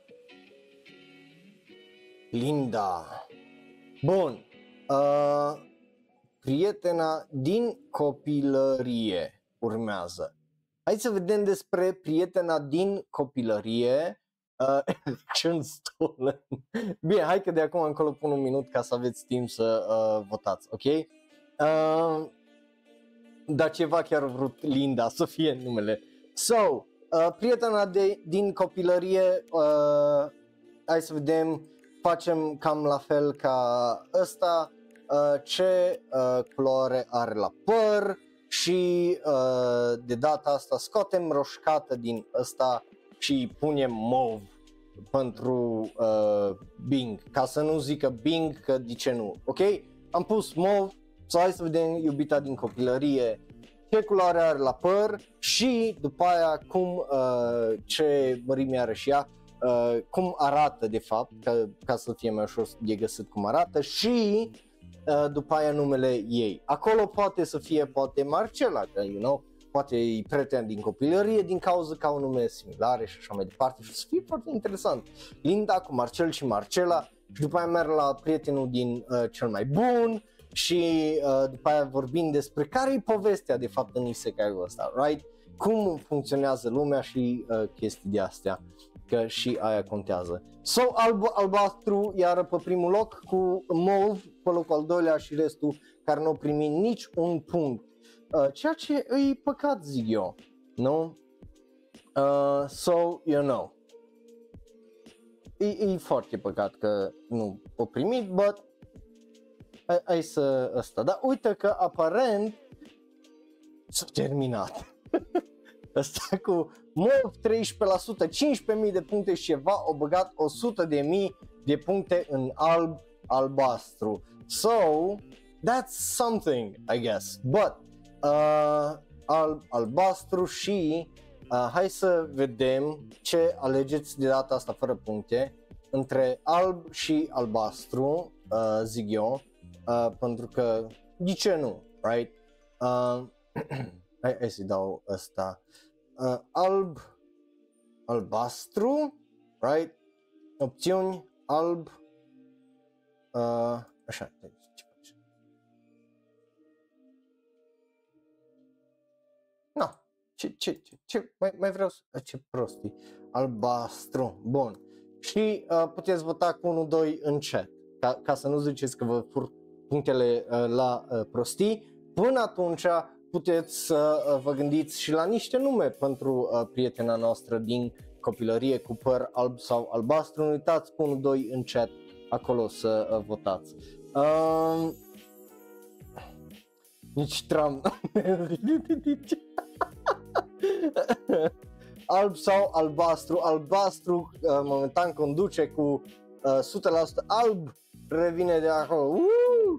Linda. Bun. Uh, prietena din copilărie urmează. Hai să vedem despre prietena din copilărie. Uh, Action Stolen. Bine, hai că de acum încolo pun un minut ca să aveți timp să uh, votați, ok? Uh, dar ceva chiar a vrut Linda să fie numele. So, uh, prietena de, din copilărie, uh, hai să vedem, facem cam la fel ca ăsta, uh, ce uh, culoare are la păr și uh, de data asta scoatem roșcată din ăsta și punem mov pentru uh, Bing, ca să nu zică Bing că de ce nu, ok? Am pus mov, să hai să vedem iubita din copilărie ce culoare are la păr și după aia cum, uh, ce mărime are și ea, uh, cum arată de fapt, ca, ca să fie mai ușor de găsit cum arată și uh, după aia numele ei. Acolo poate să fie poate Marcela, că, you know, poate e prieten din copilărie din cauza că au nume similare și așa mai departe și o să fie foarte interesant. Linda cu Marcel și Marcela și după aia merg la prietenul din uh, cel mai bun și uh, după aia vorbim despre care e povestea de fapt în isekai-ul ăsta, right? Cum funcționează lumea și uh, chestii de astea, că și aia contează. So, alb, albastru iară pe primul loc cu mov pe locul al doilea și restul care nu au primit nici un punct. Uh, ceea ce îi păcat, zic eu. nu? Uh, so, you know, e, e foarte păcat că nu o primit, but hai, hai să ăsta, dar uite că aparent s-a terminat. Ăsta cu Morph treisprezece la sută, cincisprezece mii de puncte și ceva, au băgat o sută de mii de puncte în alb, albastru. So, that's something, I guess. But, uh, alb, albastru și uh, hai să vedem ce alegeți de data asta fără puncte între alb și albastru, uh, zic eu, uh, pentru că de ce nu, right? Uh, hai, hai să-i dau ăsta. Uh, alb, albastru, right? Opțiuni, alb, uh, așa, ce faci? No, ce, ce, ce, ce, mai, mai vreau să, ce prostii, albastru, bun. Și uh, puteți vota cu unu doi în chat, ca, ca să nu ziceți că vă fur punctele uh, la uh, prostii. Până atunci puteți să uh, vă gândiți și la niște nume pentru uh, prietena noastră din copilărie cu păr alb sau albastru. Nu uitați cu unu doi în chat acolo să uh, votați. Uh, nici tram. Alb sau albastru. Albastru uh, momentan conduce cu uh, o sută la sută. Alb revine de acolo. Uh!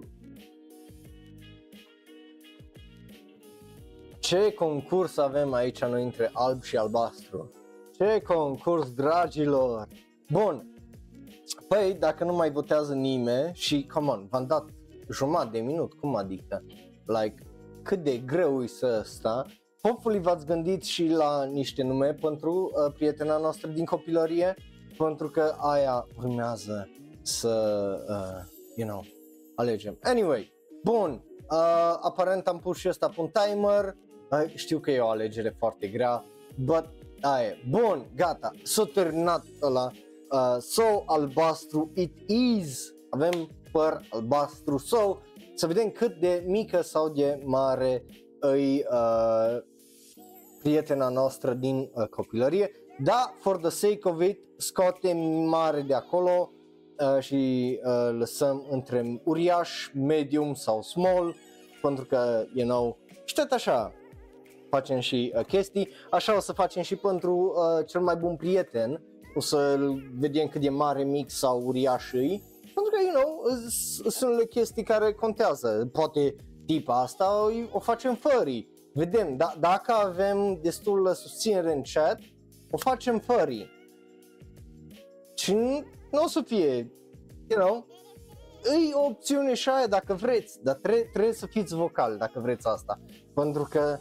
Ce concurs avem aici noi între alb și albastru? Ce concurs, dragilor! Bun, păi dacă nu mai votează nimeni și, come on, v-am dat jumătate de minut, cum adică? Like, cât de greu e să sta? Hopefully v-ați gândit și la niște nume pentru uh, prietena noastră din copilărie, pentru că aia urmează să, uh, you know, alegem. Anyway, bun, uh, aparent am pus și ăsta pe un timer. Uh, știu că e o alegere foarte grea, but aia, bun, gata, s-a terminat ăla. Uh, so, albastru it is, avem păr albastru, so, să vedem cât de mică sau de mare îi uh, prietena noastră din uh, copilărie. Da, for the sake of it, scoatem mare de acolo uh, și uh, lăsăm între uriaș, medium sau small, pentru că, you know, și tot așa facem și uh, chestii, așa o să facem și pentru uh, cel mai bun prieten, o să vedem cât de mare, mic sau uriaș îi, pentru că, you know, sunt chestii care contează, poate tipa asta o, o facem furry, vedem, da, dacă avem destul susținere în chat, o facem furry și nu o să fie, you know, e o opțiune și aia dacă vreți, dar tre- trebuie să fiți vocal dacă vreți asta, pentru că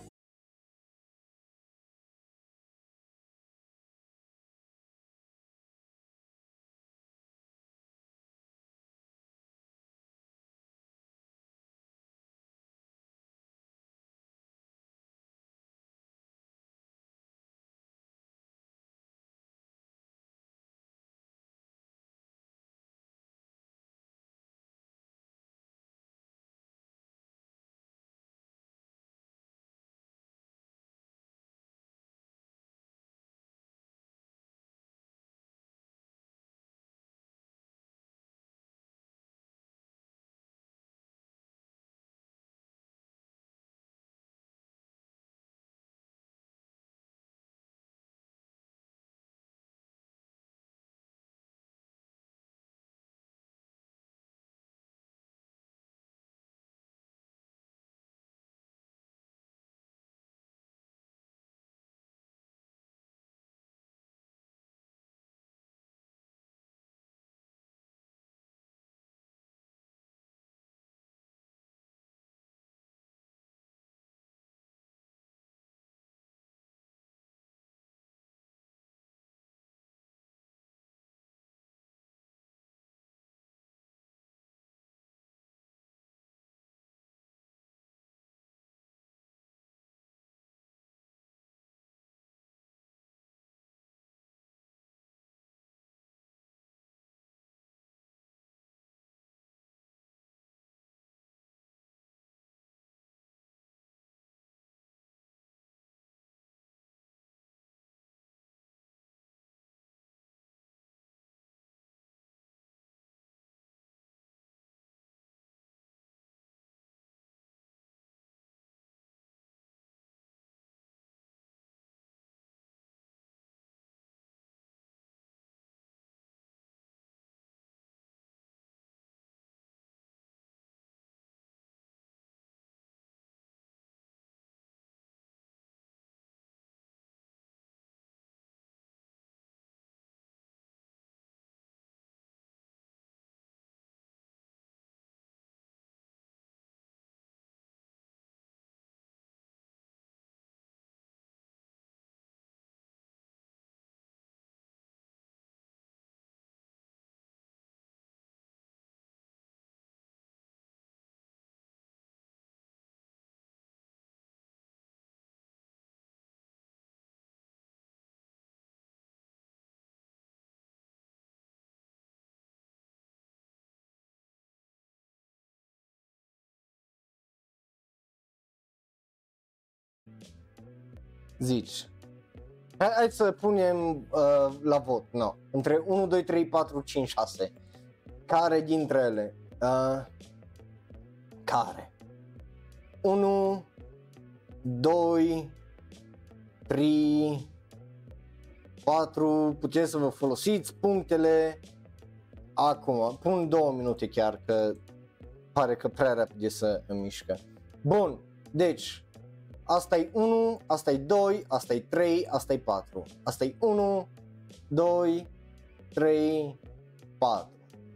zici? Hai, hai să punem uh, la vot, no. Între unu, doi, trei, patru, cinci, șase. Care dintre ele? Uh, care? unu, doi, trei, patru, puteți să vă folosiți punctele. Acum, pun două minute chiar că pare că prea repede să îmi mișcă. Bun, deci asta e unu, asta e doi, asta e trei, asta e patru. Asta e unu, doi, trei, patru.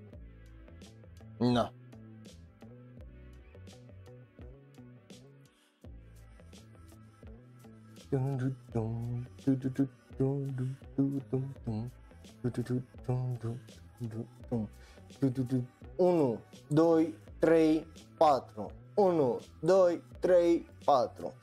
Na. unu, doi, trei, patru. unu, doi, trei, patru.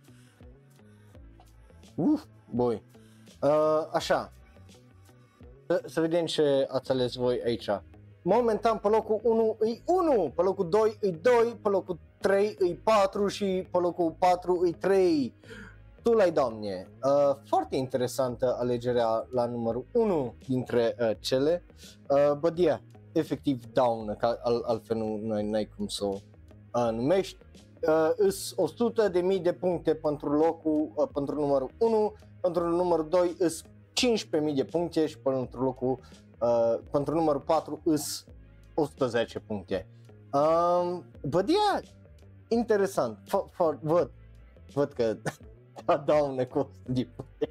Uf, boi. Uh, așa. Să, să vedem ce ați ales voi aici. Momentan pe locul unu e unu, pe locul doi e doi, pe locul trei e patru și pe locul patru e trei. Tu l-ai, Doamne. Uh, foarte interesantă alegerea la numărul unu dintre uh, cele. Uh, but yeah, efectiv daună, că al, altfel nu n-ai cum să o uh, numești. Uh, îs o sută de mii de puncte pentru locul, uh, pentru numărul unu, pentru numărul doi îs cincisprezece mii de puncte și pentru locul, uh, pentru numărul patru îs o sută zece puncte. Um, but yeah, interesant. F- f- văd, văd că daună cu o sută de puncte.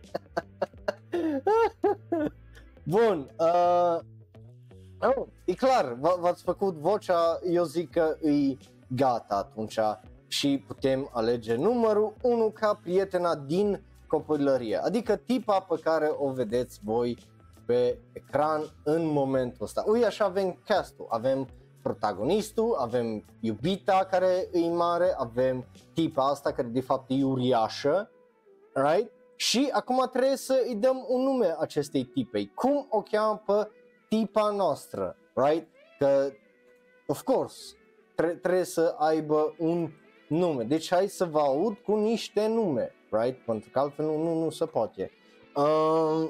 Bun, uh, oh, e clar, v- v-ați făcut vocea, eu zic că e gata atunci și putem alege numărul unu ca prietena din copilărie, adică tipa pe care o vedeți voi pe ecran în momentul ăsta. Ui, așa avem castul, avem protagonistul, avem iubita care e mare, avem tipa asta care de fapt e uriașă, right? Și acum trebuie să îi dăm un nume acestei tipei. Cum o cheamă pe tipa noastră, right? Că, of course, tre- trebuie să aibă un nume. Deci hai să vă aud cu niște nume, right? Pentru că altfel nu, nu, nu se poate. Uh,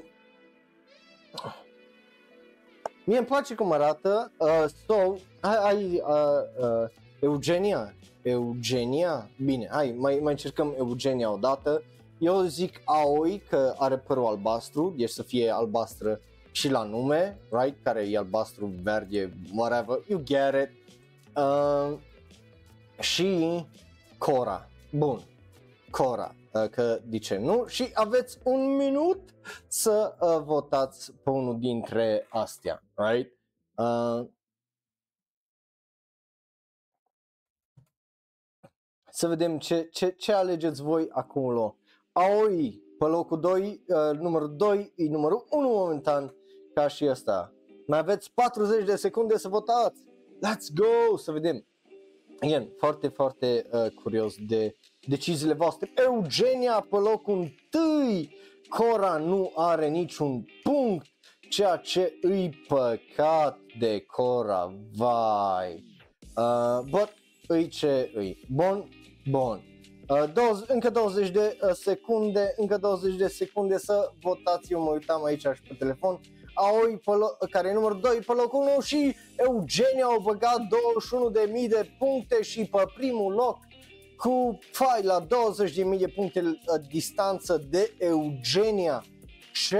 mie îmi place cum arată. Uh, so, hai, hai uh, uh, Eugenia. Eugenia? Bine, hai, mai, mai încercăm Eugenia odată. Eu zic Aoi că are părul albastru, deci să fie albastră și la nume, right? Care e albastru, verde, whatever, you get it. Uh, și Cora. Bun, Cora, uh, că de ce nu? Și aveți un minut să uh, votați pe unul dintre astea, right? Uh, să vedem ce, ce, ce alegeți voi acolo. Aoi, pe locul doi, uh, numărul doi, e numărul unu momentan, ca și ăsta. Mai aveți patruzeci de secunde să votați. Let's go! Să vedem. Again, foarte, foarte uh, curios de deciziile voastre. Eugenia pe locul întâi. Cora nu are niciun punct, ceea ce îi păcat de Cora. Vai. Uh, but, îi ce îi. Bun, bun. Uh, douăzeci, încă douăzeci de uh, secunde, încă douăzeci de secunde să votați. Eu mă uitam aici și pe telefon. Aoi, pe lo- care e numărul doi pe locul unu și Eugenia au băgat douăzeci și unu de mii de puncte și pe primul loc cu fai la douăzeci de mii de puncte uh, distanță de Eugenia. Ce,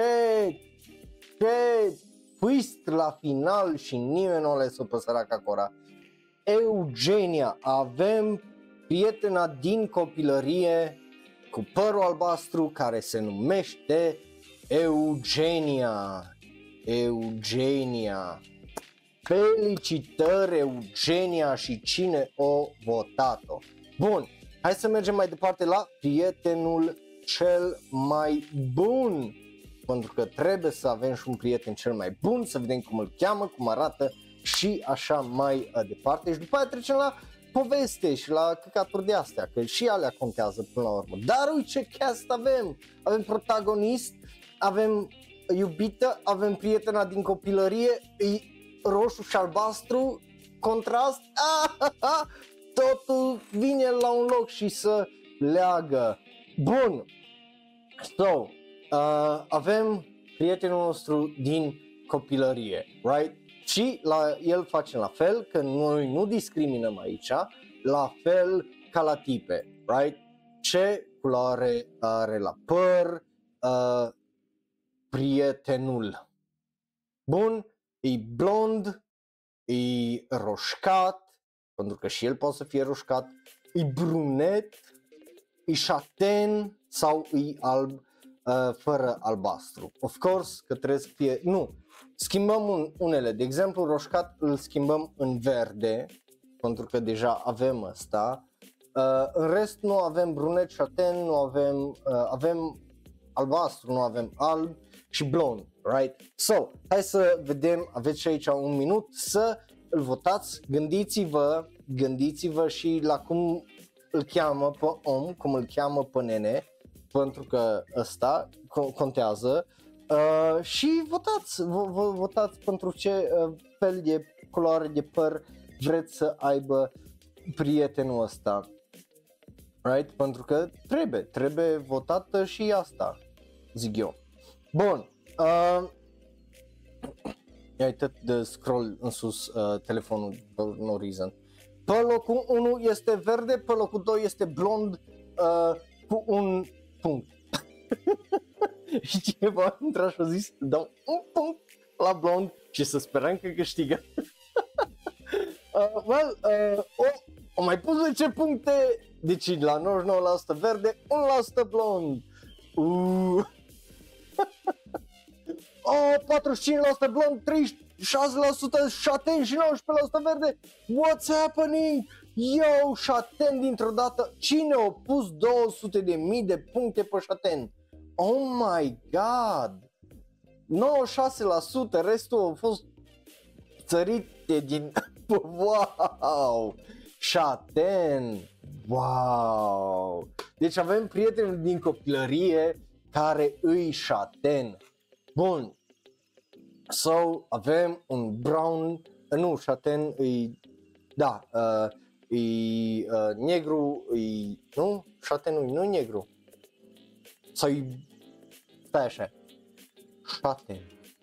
ce twist la final și nimeni nu le supă săraca Cora. Eugenia, avem prietena din copilărie cu părul albastru care se numește Eugenia. Eugenia. Felicitări, Eugenia, și cine o votat-o. Bun, hai să mergem mai departe la prietenul cel mai bun. Pentru că trebuie să avem și un prieten cel mai bun, să vedem cum îl cheamă, cum arată și așa mai departe. Și după aia trecem la poveste și la căcaturi de astea, că și alea contează până la urmă. Dar uite ce cast avem! Avem protagonist, avem iubită, avem prietena din copilărie, e roșu și albastru, contrast, ah, ah, ah, totul vine la un loc și să leagă. Bun, So, uh, avem prietenul nostru din copilărie, right? Și la el facem la fel, că noi nu discriminăm aici, la fel ca la tipe, right? Ce culoare are la păr uh, prietenul? Bun, e blond, e roșcat, pentru că și el poate să fie roșcat, e brunet, e șaten sau e alb uh, fără albastru. Of course că trebuie să fie, nu, schimbăm un, unele, de exemplu roșcat îl schimbăm în verde, pentru că deja avem ăsta, uh, în rest nu avem brunet, șaten, nu avem, uh, avem albastru, nu avem alb și blond, right? So, hai să vedem, aveți și aici un minut să îl votați, gândiți-vă, gândiți-vă și la cum îl cheamă pe om, cum îl cheamă pe nene, pentru că ăsta contează uh, și votați, v- v- votați pentru ce uh, fel de culoare de păr vreți să aibă prietenul ăsta, right? Pentru că trebuie, trebuie votată și asta, zic eu. Bun, uh, i-ai tot de scroll în sus uh, telefonul for no reason. Pe locul unu este verde, pe locul doi este blond uh, cu un punct. Și cineva intra și a zis, dau un punct la blond și să sperăm că câștigă. uh, well, uh, o, o mai pus zece puncte, deci la nouăzeci și nouă la sută verde, unu la sută blond. Uh. Oh, patruzeci și cinci la sută blond, treizeci și șase la sută șaten și nouăsprezece la sută verde. What's happening? Yo, șaten dintr-o dată. Cine a pus două sute de mii de puncte pe șaten? Oh my god. nouăzeci și șase la sută, restul au fost țărite din... Wow. Șaten. Wow. Deci avem prieteni din copilărie care îi șaten. Bun. So, avem un brown, nu, șaten, e, da, uh, e uh, negru, e, nu, șatenul nu e negru, sau e, stai așa, șaten,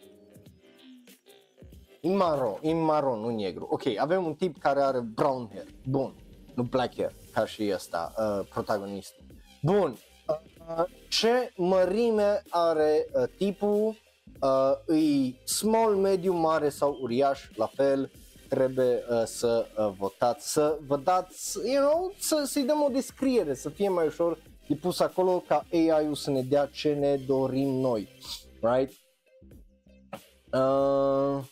e maron, e maron, nu negru, ok, avem un tip care are brown hair, bun, nu black hair, ca și ăsta, uh, protagonist, bun, uh, ce mărime are uh, tipul? Uh, e small, medium, mare sau uriaș, la fel trebuie uh, să uh, votați, să vă dați, you know, să, să-i dăm o descriere, să fie mai ușor de pus acolo ca A I-ul să ne dea ce ne dorim noi, right? Uh,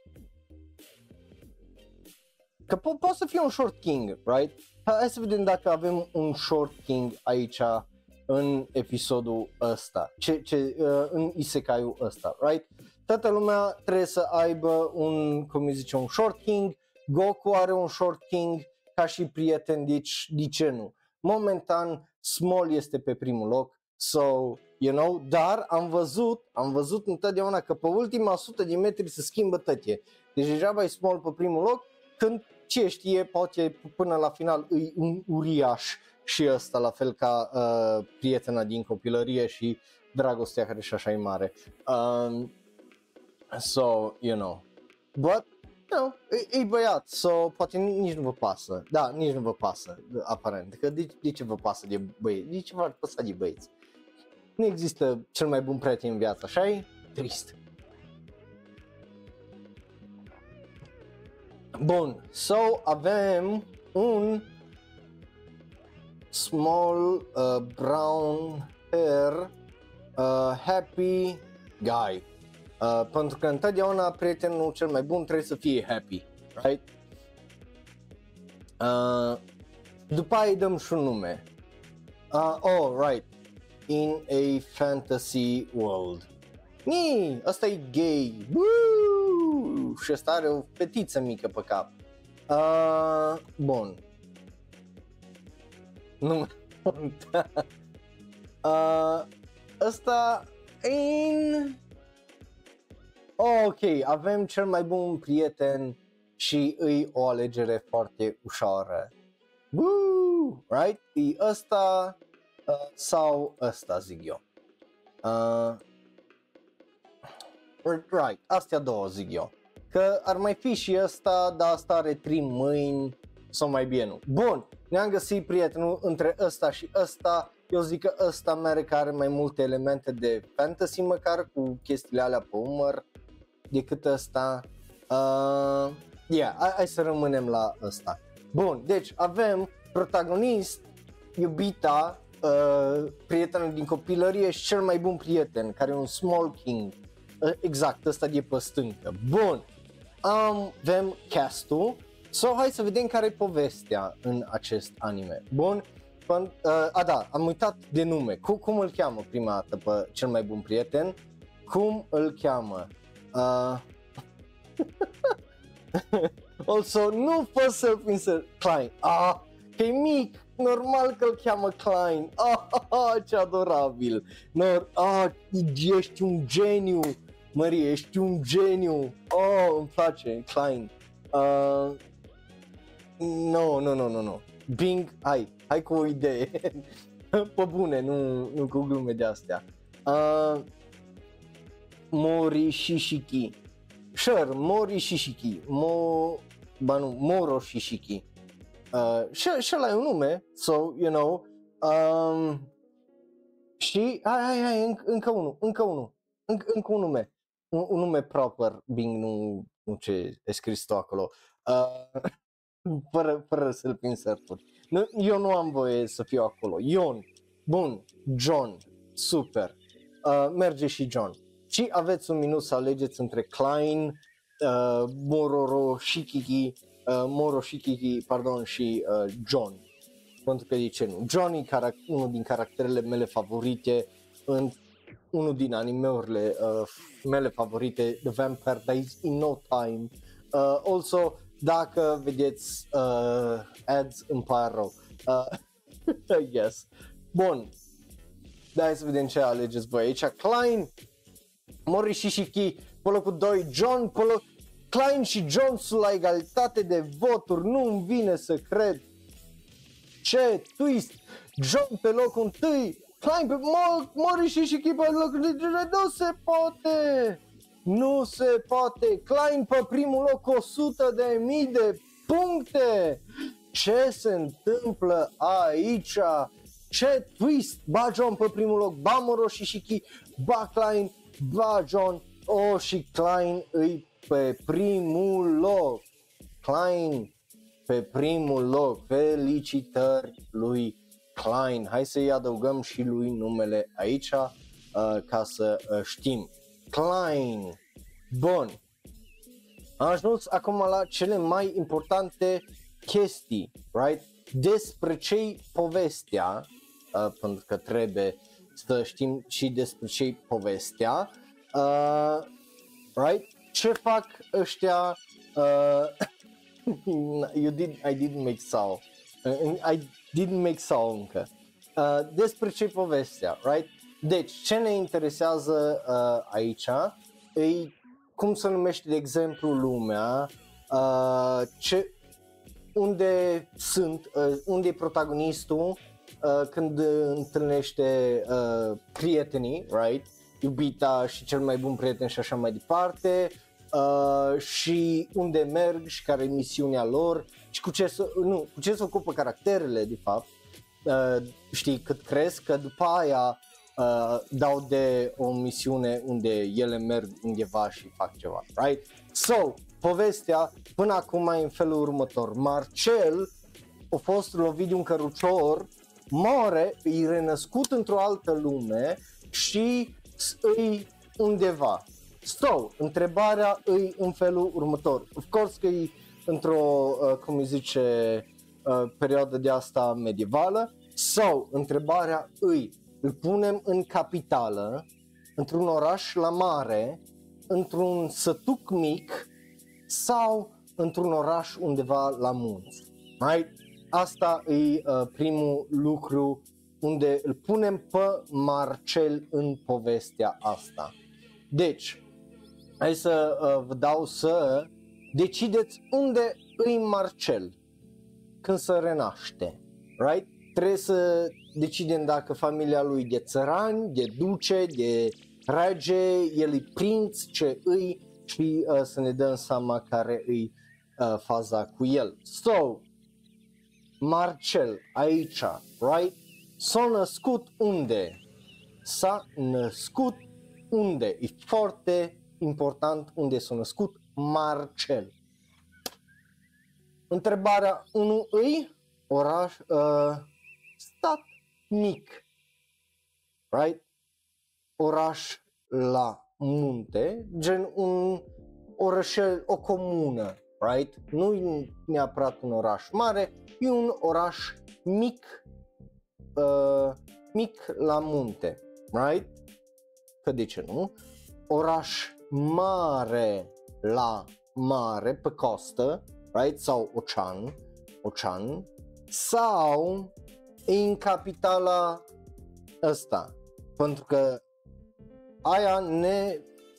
că po- poate să fie un short king, right? Hai să vedem dacă avem un short king aici în episodul ăsta, ce, ce, uh, în isekai-ul ăsta, right? Toată lumea trebuie să aibă un, cum îi zice, un short king, Goku are un short king ca și prieten, deci de ce nu? Momentan Small este pe primul loc, so, you know, dar am văzut, am văzut întotdeauna că pe ultima sută de metri se schimbă tătie, deci degeaba e Small pe primul loc, când ce știe, poate până la final e un uriaș. Și ăsta la fel ca uh, prietena din copilărie și dragostea care și așa e mare. Um, so, you know. But, you know, e, e băiat, so poate nici nu vă pasă. Da, nici nu vă pasă, aparent. Că de, de ce vă pasă de băieți? De ce v-ar păsa de băieți? Nu există cel mai bun prieten în viață, așa e? Trist. Bun, so avem un small uh, brown hair uh, happy guy, uh, pentru că întotdeauna prietenul cel mai bun trebuie să fie happy, right? Uh, după aia îi dăm și un nume. Uh, oh, right, in a fantasy world. Nii, ăsta e gay. Woo! Și ăsta are o fetiță mică pe cap. Uh, bun. Nu uh, ăsta in... Oh, ok, avem cel mai bun prieten și îi o alegere foarte ușoară. Woo! Right? E ăsta uh, sau ăsta, zic eu. Uh, right, astea două zic eu. Că ar mai fi și ăsta, dar asta are trei mâini sau mai bine nu. Bun, ne-am găsit prietenul între ăsta și ăsta. Eu zic că ăsta merge, că are mai multe elemente de fantasy măcar cu chestiile alea pe umăr decât ăsta. Uh, yeah, hai, hai să rămânem la ăsta. Bun, deci avem protagonist, iubita, uh, prietenul din copilărie și cel mai bun prieten, care e un small king. Uh, exact, ăsta de pe stâncă. Bun, um, avem cast-ul. So, hai să vedem care e povestea în acest anime. Bun, uh, a da, am uitat de nume. Cum, cum îl cheamă prima dată pe cel mai bun prieten? Cum îl cheamă? Uh... Also, nu poți să-l prin să... Klein. Ah, că e mic, normal că îl cheamă Klein. Ah, ah, ah, ce adorabil. Nor, ah, ești un geniu, Marie, ești un geniu. Oh, îmi place, Klein. Uh... Nu, nu, nu, nu, nu. Bing, hai, hai cu o idee. Pe bune, nu, nu cu glume de astea. Uh, Mori Shishiki. Sure, Mori Shishiki. Mo... Ba nu, Moro Shishiki. Uh, și, și ăla e un nume, so, you know. Um, și, hai, hai, hai, înc, încă unul, încă unul. Înc, încă un nume. Un, un nume proper, Bing, nu, nu ce e scris tu acolo. Uh, Fără, fără să-l prin sărturi. Nu, eu nu am voie să fiu acolo. Ion, bun, John, super, uh, merge și John. Și aveți un minut să alegeți între Klein, uh, Mororo Shikiki, uh, Moro Shikiki, pardon, și uh, John. Pentru că de ce nu? John e carac- unul din caracterele mele favorite în unul din animeurile uh, mele favorite, The Vampire Dies in No Time. Uh, also, dacă vedeți uh, ads, îmi pare rău. Uh, yes. Bun. Hai să vedem ce alegeți voi aici. Klein, Mori Shishiki, pe locul doi, John, pe loc... Klein și John sunt la egalitate de voturi, nu-mi vine să cred. Ce twist! John pe locul întâi, Klein pe Mori Shishiki pe locul doi, nu se poate! Nu se poate! Klein pe primul loc, o sută de mii de puncte! Ce se întâmplă aici? Ce twist! Ba John pe primul loc, ba Moro Shishiki, ba Klein, ba John, o, și Klein îi pe primul loc. Klein pe primul loc. Felicitări lui Klein. Hai să-i adăugăm și lui numele aici uh, ca să uh, știm. Klein. Bun. Am ajuns acum la cele mai importante chestii, right? Despre ce-i povestea, uh, pentru că trebuie să știm și despre ce-i povestea, uh, right? Ce fac ăștia, uh, you did, I didn't make sound, uh, I didn't make sound încă, uh, despre ce-i povestea, right? Deci, ce ne interesează uh, aici e cum se numește, de exemplu, lumea, uh, ce, unde sunt, uh, unde e protagonistul uh, când întâlnește uh, prietenii, right? Iubita și cel mai bun prieten și așa mai departe, uh, și unde merg și care e misiunea lor și cu ce, să, nu, cu ce se ocupă caracterele, de fapt, uh, știi, cât cresc, că după aia Uh, dau de o misiune unde ele merg undeva și fac ceva, right? So, povestea până acum e în felul următor. Marcel a fost lovit de un cărucior, moare, e renăscut într-o altă lume și îi undeva. So, întrebarea e în felul următor. Of course că e într-o, uh, cum îi zice, uh, perioadă de asta medievală. So, întrebarea e: îl punem în capitală, într-un oraș la mare, într-un sătuc mic sau într-un oraș undeva la munți? Right? Asta e uh, primul lucru unde îl punem pe Marcel în povestea asta. Deci, hai să uh, vă dau să decideți unde e Marcel când se renaște. Right? trebuie să decidem dacă familia lui de țărani, de duce, de rege, el e prinț, ce îi, și uh, să ne dăm seama care îi uh, faza cu el. So, Marcel, aici, right? S-a născut unde? S-a născut unde? E foarte important unde s-a născut Marcel. Întrebarea unu îi oraș, uh, stat mic, right? Oraș la munte, gen un orășel, o comună, right? Nu e neapărat un oraș mare, e un oraș mic, uh, mic la munte, right? Că de ce nu? Oraș mare la mare, pe costă, right? Sau ocean, ocean, sau în capitala ăsta, pentru că aia ne,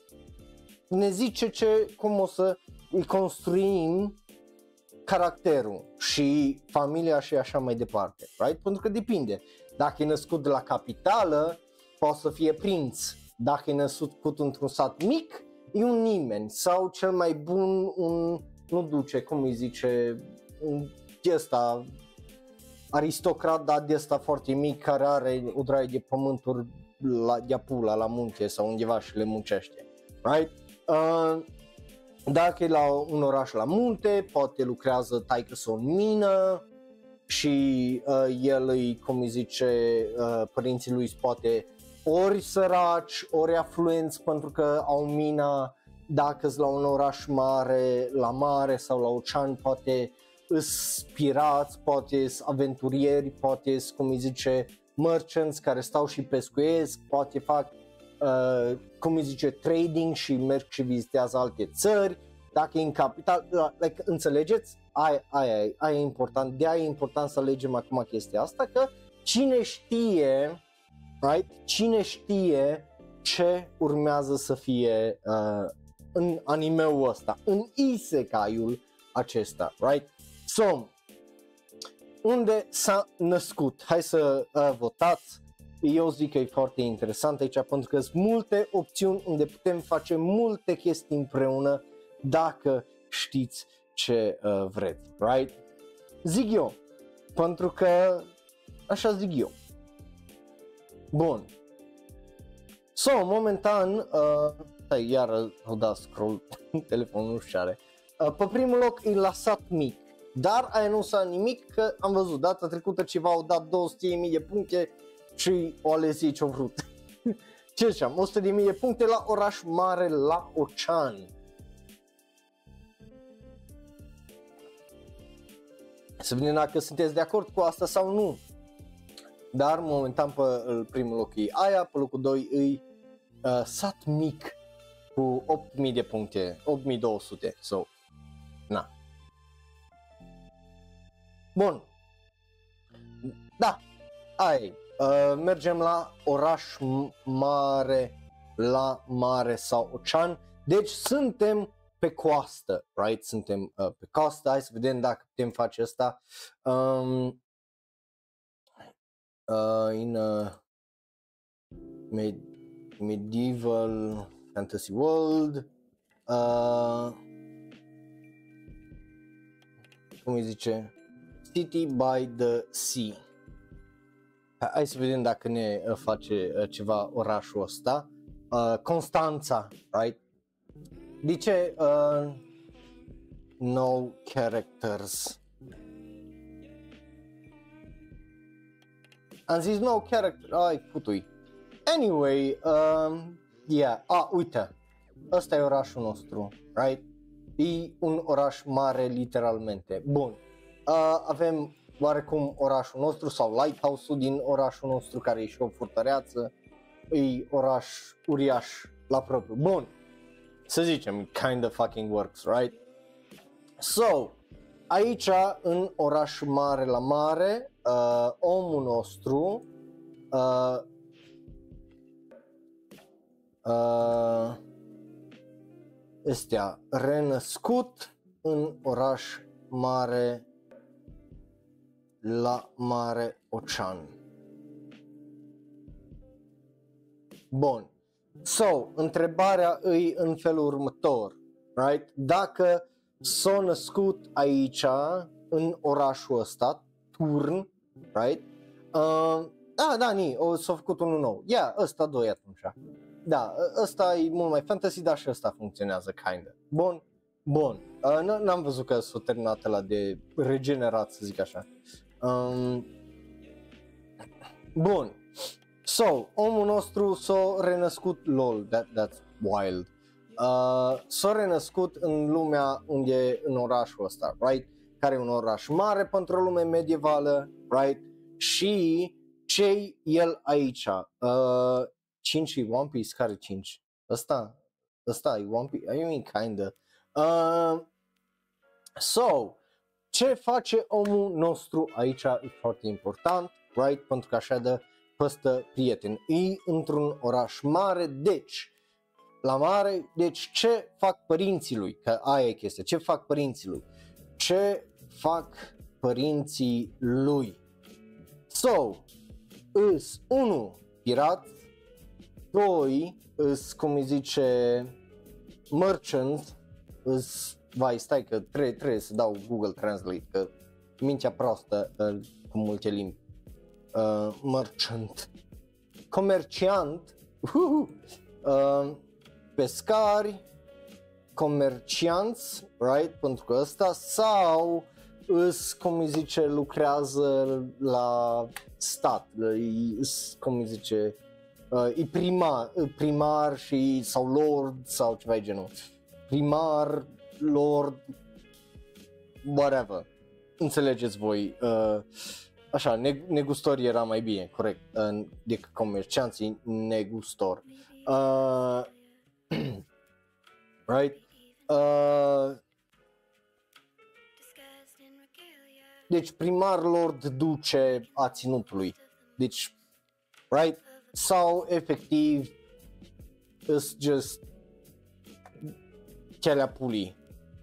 ne zice ce, cum o să îi construim caracterul și familia și așa mai departe, right? Pentru că depinde, dacă e născut de la capitală, poate să fie prinț, dacă e născut într-un sat mic, e un nimeni, sau cel mai bun, un, nu duce, cum îi zice, un ăsta, aristocrat, dar de ăsta foarte mic, care are o draie de pământuri la, de pula la munte sau undeva și le muncește, right? Uh, dacă e la un oraș la munte, poate lucrează taică-s în mină și uh, el îi, cum îi zice, uh, părinții lui poate ori săraci, ori afluenți pentru că au mina, dacă-s la un oraș mare, la mare sau la ocean, poate îs pirați, poate îs aventurieri, poate îs, cum îi zice, merchants care stau și pescuiesc, poate fac, uh, cum îi zice, trading și merg și vizitează alte țări, dacă e în capital, like, înțelegeți? Aia, aia, aia e important, de aia e important să alegem acum chestia asta, că cine știe, right? Cine știe ce urmează să fie uh, în anime-ul ăsta, în isekai-ul acesta, right? So, unde s-a născut? Hai să uh, votați. Eu zic că e foarte interesant aici pentru că sunt multe opțiuni unde putem face multe chestii împreună dacă știți ce uh, vreți, right? Zic eu, pentru că așa zic eu. Bun. So, momentan, uh, stai, iar o da scroll, telefonul nu știu are. Uh, pe primul loc e la sat mic, dar aia nu s-a nimic, că am văzut data trecută ceva au dat două sute de mii de puncte și o ales ei ce-o vrut. Ce ziceam, o sută de mii de puncte la oraș mare la ocean. Să vedem dacă sunteți de acord cu asta sau nu. Dar momentan pe primul loc e aia, pe locul doi e uh, sat mic cu opt mii de puncte, opt mii două sute, so, na. Bun, da, ai, uh, mergem la oraș mare, la mare sau ocean, deci suntem pe coastă, right, suntem uh, pe coastă, hai să vedem dacă putem face asta. Um, Uh, in a med- medieval fantasy world, uh, cum îi zice, city by the sea. Hai să vedem dacă ne uh, face uh, ceva orașul ăsta. Uh, Constanța, right? De ce uh, no characters? Am zis no character, ai putui. Anyway, um, yeah, ah, uite, ăsta e orașul nostru, right? E un oraș mare literalmente. Bun, uh, avem oarecum orașul nostru sau lighthouse-ul din orașul nostru care e și o fortăreață. E oraș uriaș la propriu. Bun, să zicem, it kind of fucking works, right? So, aici, în oraș mare la mare, uh, omul nostru uh, uh, este renăscut în oraș mare la mare Ocean. Bun. So, întrebarea îi în felul următor, right? Dacă s-a născut aici, în orașul ăsta, Turn, right? Uh, da, da, ni, o s-a făcut unul nou. Ia, yeah, ăsta doi atunci. Da, ăsta e mult mai fantasy, dar și ăsta funcționează, kinda. Bun, bun. Uh, n-am văzut că s-a terminat ăla de regenerat, să zic așa. Um, bun. So, omul nostru s-a renăscut, lol, that, that's wild. Uh, s-a renăscut în lumea unde, în orașul ăsta, right? Care e un oraș mare pentru o lume medievală, right? Și ce-i el aici? Uh, cinci e One Piece? Care cinci? Ăsta? Ăsta e One Piece? I mean, kinda. Uh, so, ce face omul nostru aici e foarte important, right? Pentru că așa de păstă prieten. E într-un oraș mare, deci, la mare, deci ce fac părinții lui? Că aia e chestia, ce fac părinții lui? Ce fac părinții lui? So, îs unu pirat, doi îs, cum îi zice, merchant, îs, vai, stai că trebuie, trebuie să dau Google Translate, că mintea proastă uh, cu multe limbi. Uh, merchant, comerciant, uh, uh, pescari, comercianți, right, pentru că ăsta, sau îs, cum îi zice, lucrează la stat, îs, cum îi zice, uh, e primar, primar și, sau lord, sau ceva de genul, primar, lord, whatever, înțelegeți voi. Uh, Așa, negustor era mai bine, corect, uh, decât comercianții, negustor. Uh, right? Uh, deci primar lord duce a ținutului. Deci, right? Sau efectiv it's just chelea pulii.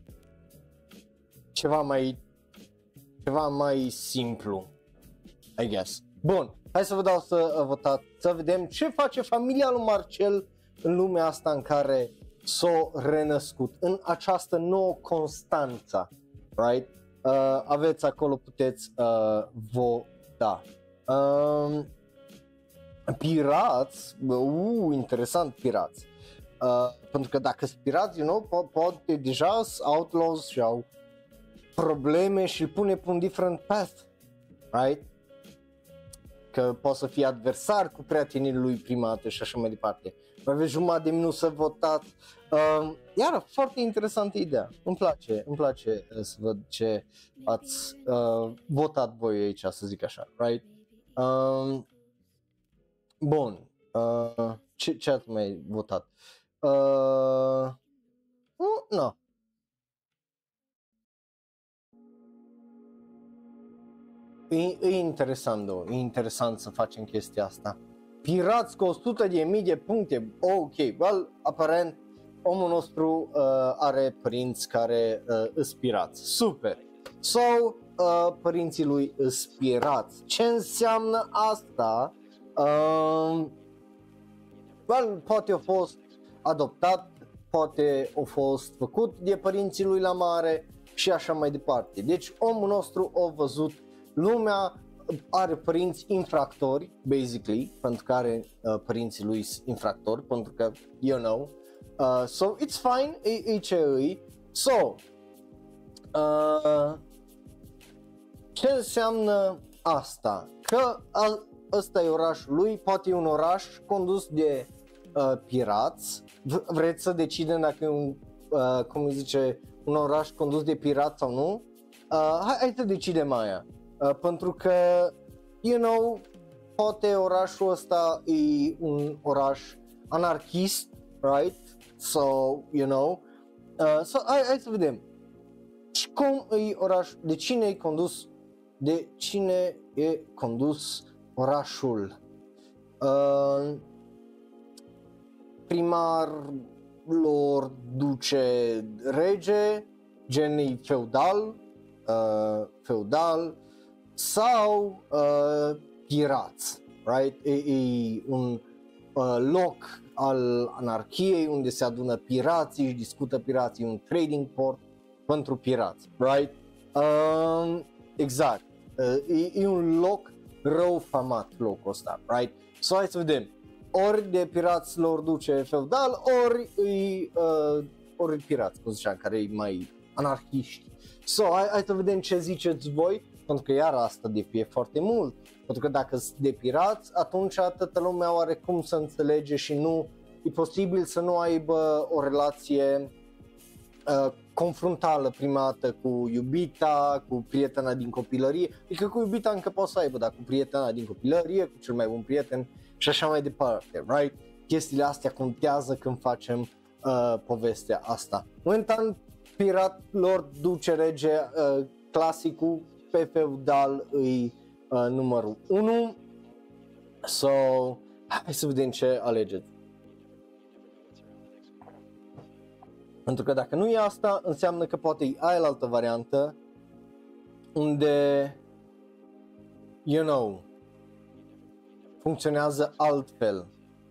Ceva mai ceva mai simplu, I guess. Bun, hai să vă dau să votați, să vedem ce face familia lui Marcel în lumea asta în care s-a renăscut, în această nouă Constanța, right? Uh, aveți acolo, puteți uh, vota. Uh, pirați, uh, interesant, pirați. Uh, pentru că dacă sunt pirați, you know, po- poate deja sunt outlaws și au probleme și îl pune pe un different path, right? Că poate să fie adversar cu prietenii lui prima dată și așa mai departe. Mai aveți jumătate de minut să votați. Uh, iar foarte interesantă idea. Îmi place, îmi place să văd ce ați uh, votat voi aici, să zic așa, right? Uh, bun. Uh, ce, ce ați mai votat? Uh, nu, no. E, e interesant, do, e interesant să facem chestia asta. Pirați cu o sută de mii de puncte, ok, well, aparent omul nostru uh, are părinți care uh, îs pirați, super. So, uh, părinții lui îs pirați. Ce înseamnă asta? Uh, well, poate a fost adoptat, poate a fost făcut de părinții lui la mare și așa mai departe. Deci omul nostru a văzut lumea, are părinți infractori, basically, pentru că are uh, părinții lui infractori, pentru că, you know, uh, so it's fine, e, e ce e. So, uh, ce înseamnă asta? Că a, ăsta e orașul lui, poate e un oraș condus de uh, pirați. V- vreți să decidem dacă e un, uh, cum îi zice, un oraș condus de pirați sau nu? Uh, hai, hai să decidem aia. Uh, pentru că, you know, poate orașul ăsta e un oraș anarhist, right? So, you know, uh, so, hai, hai să vedem. Cum e oraș, de cine e condus, de cine e condus orașul? Uh, primar, lord, duce, rege, gen e feudal, uh, feudal. sau uh, pirați, right? E, e un uh, loc al anarhiei unde se adună pirații și discută pirații, un trading port pentru pirați, right? Uh, exact, uh, e, e un loc rău famat locul ăsta, right? So hai să vedem, ori de pirați lor duce feudal, ori e uh, ori pirați, cum ziceam, care e mai anarhiști. So hai, hai să vedem ce ziceți voi, pentru că iar asta depinde foarte mult, pentru că dacă sunt de pirați, atunci toată lumea are cum să înțelege și nu e posibil să nu aibă o relație uh, confrontală prima dată cu iubita, cu prietena din copilărie, adică cu iubita încă poți să aibă, dar cu prietena din copilărie, cu cel mai bun prieten și așa mai departe, right? Chestiile astea contează când facem uh, povestea asta. Momentan, pirat lor duce rege, uh, clasicul pe feudal îi uh, numărul unu. So, hai să vedem ce alegeți. Pentru că dacă nu e asta, înseamnă că poate e aia altă variantă unde, you know, funcționează altfel,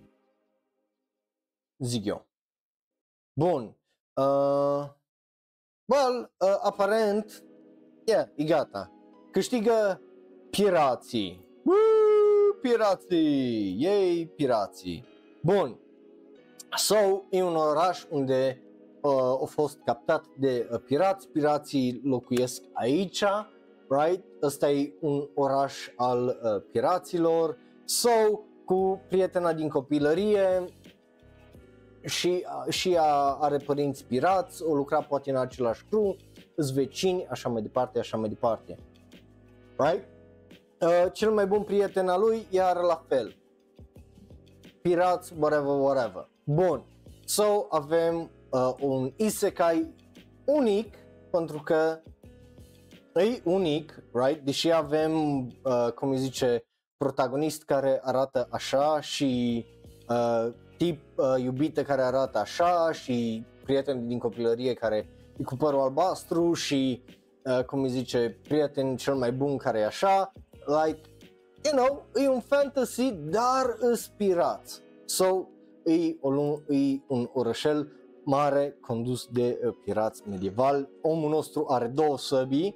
zic eu. Bun. Uh, well, uh, aparent, yeah, e gata. Câștigă pirații. Woo, pirații! Yay, pirații! Bun. So, e un oraș unde uh, a fost captat de uh, pirați. Pirații locuiesc aici, right? Ăsta e un oraș al uh, piraților. So, cu prietena din copilărie și, uh, și ea are părinți pirați, o lucra poate în același crew, îți vecini, așa mai departe, așa mai departe. Right? Uh, cel mai bun prieten al lui iar la fel. Pirați, whatever, whatever. Bun. So, avem uh, un isekai unic, pentru că e unic, right? Deși avem, uh, cum îi zice, protagonist care arată așa și uh, tip uh, iubită care arată așa și prieten din copilărie care e cu părul albastru și, uh, cum îi zice, prieten cel mai bun care e așa, like, you know, e un fantasy, dar îs pirați. So, e, o, e un orășel mare condus de uh, pirați medievali. Omul nostru are două săbii,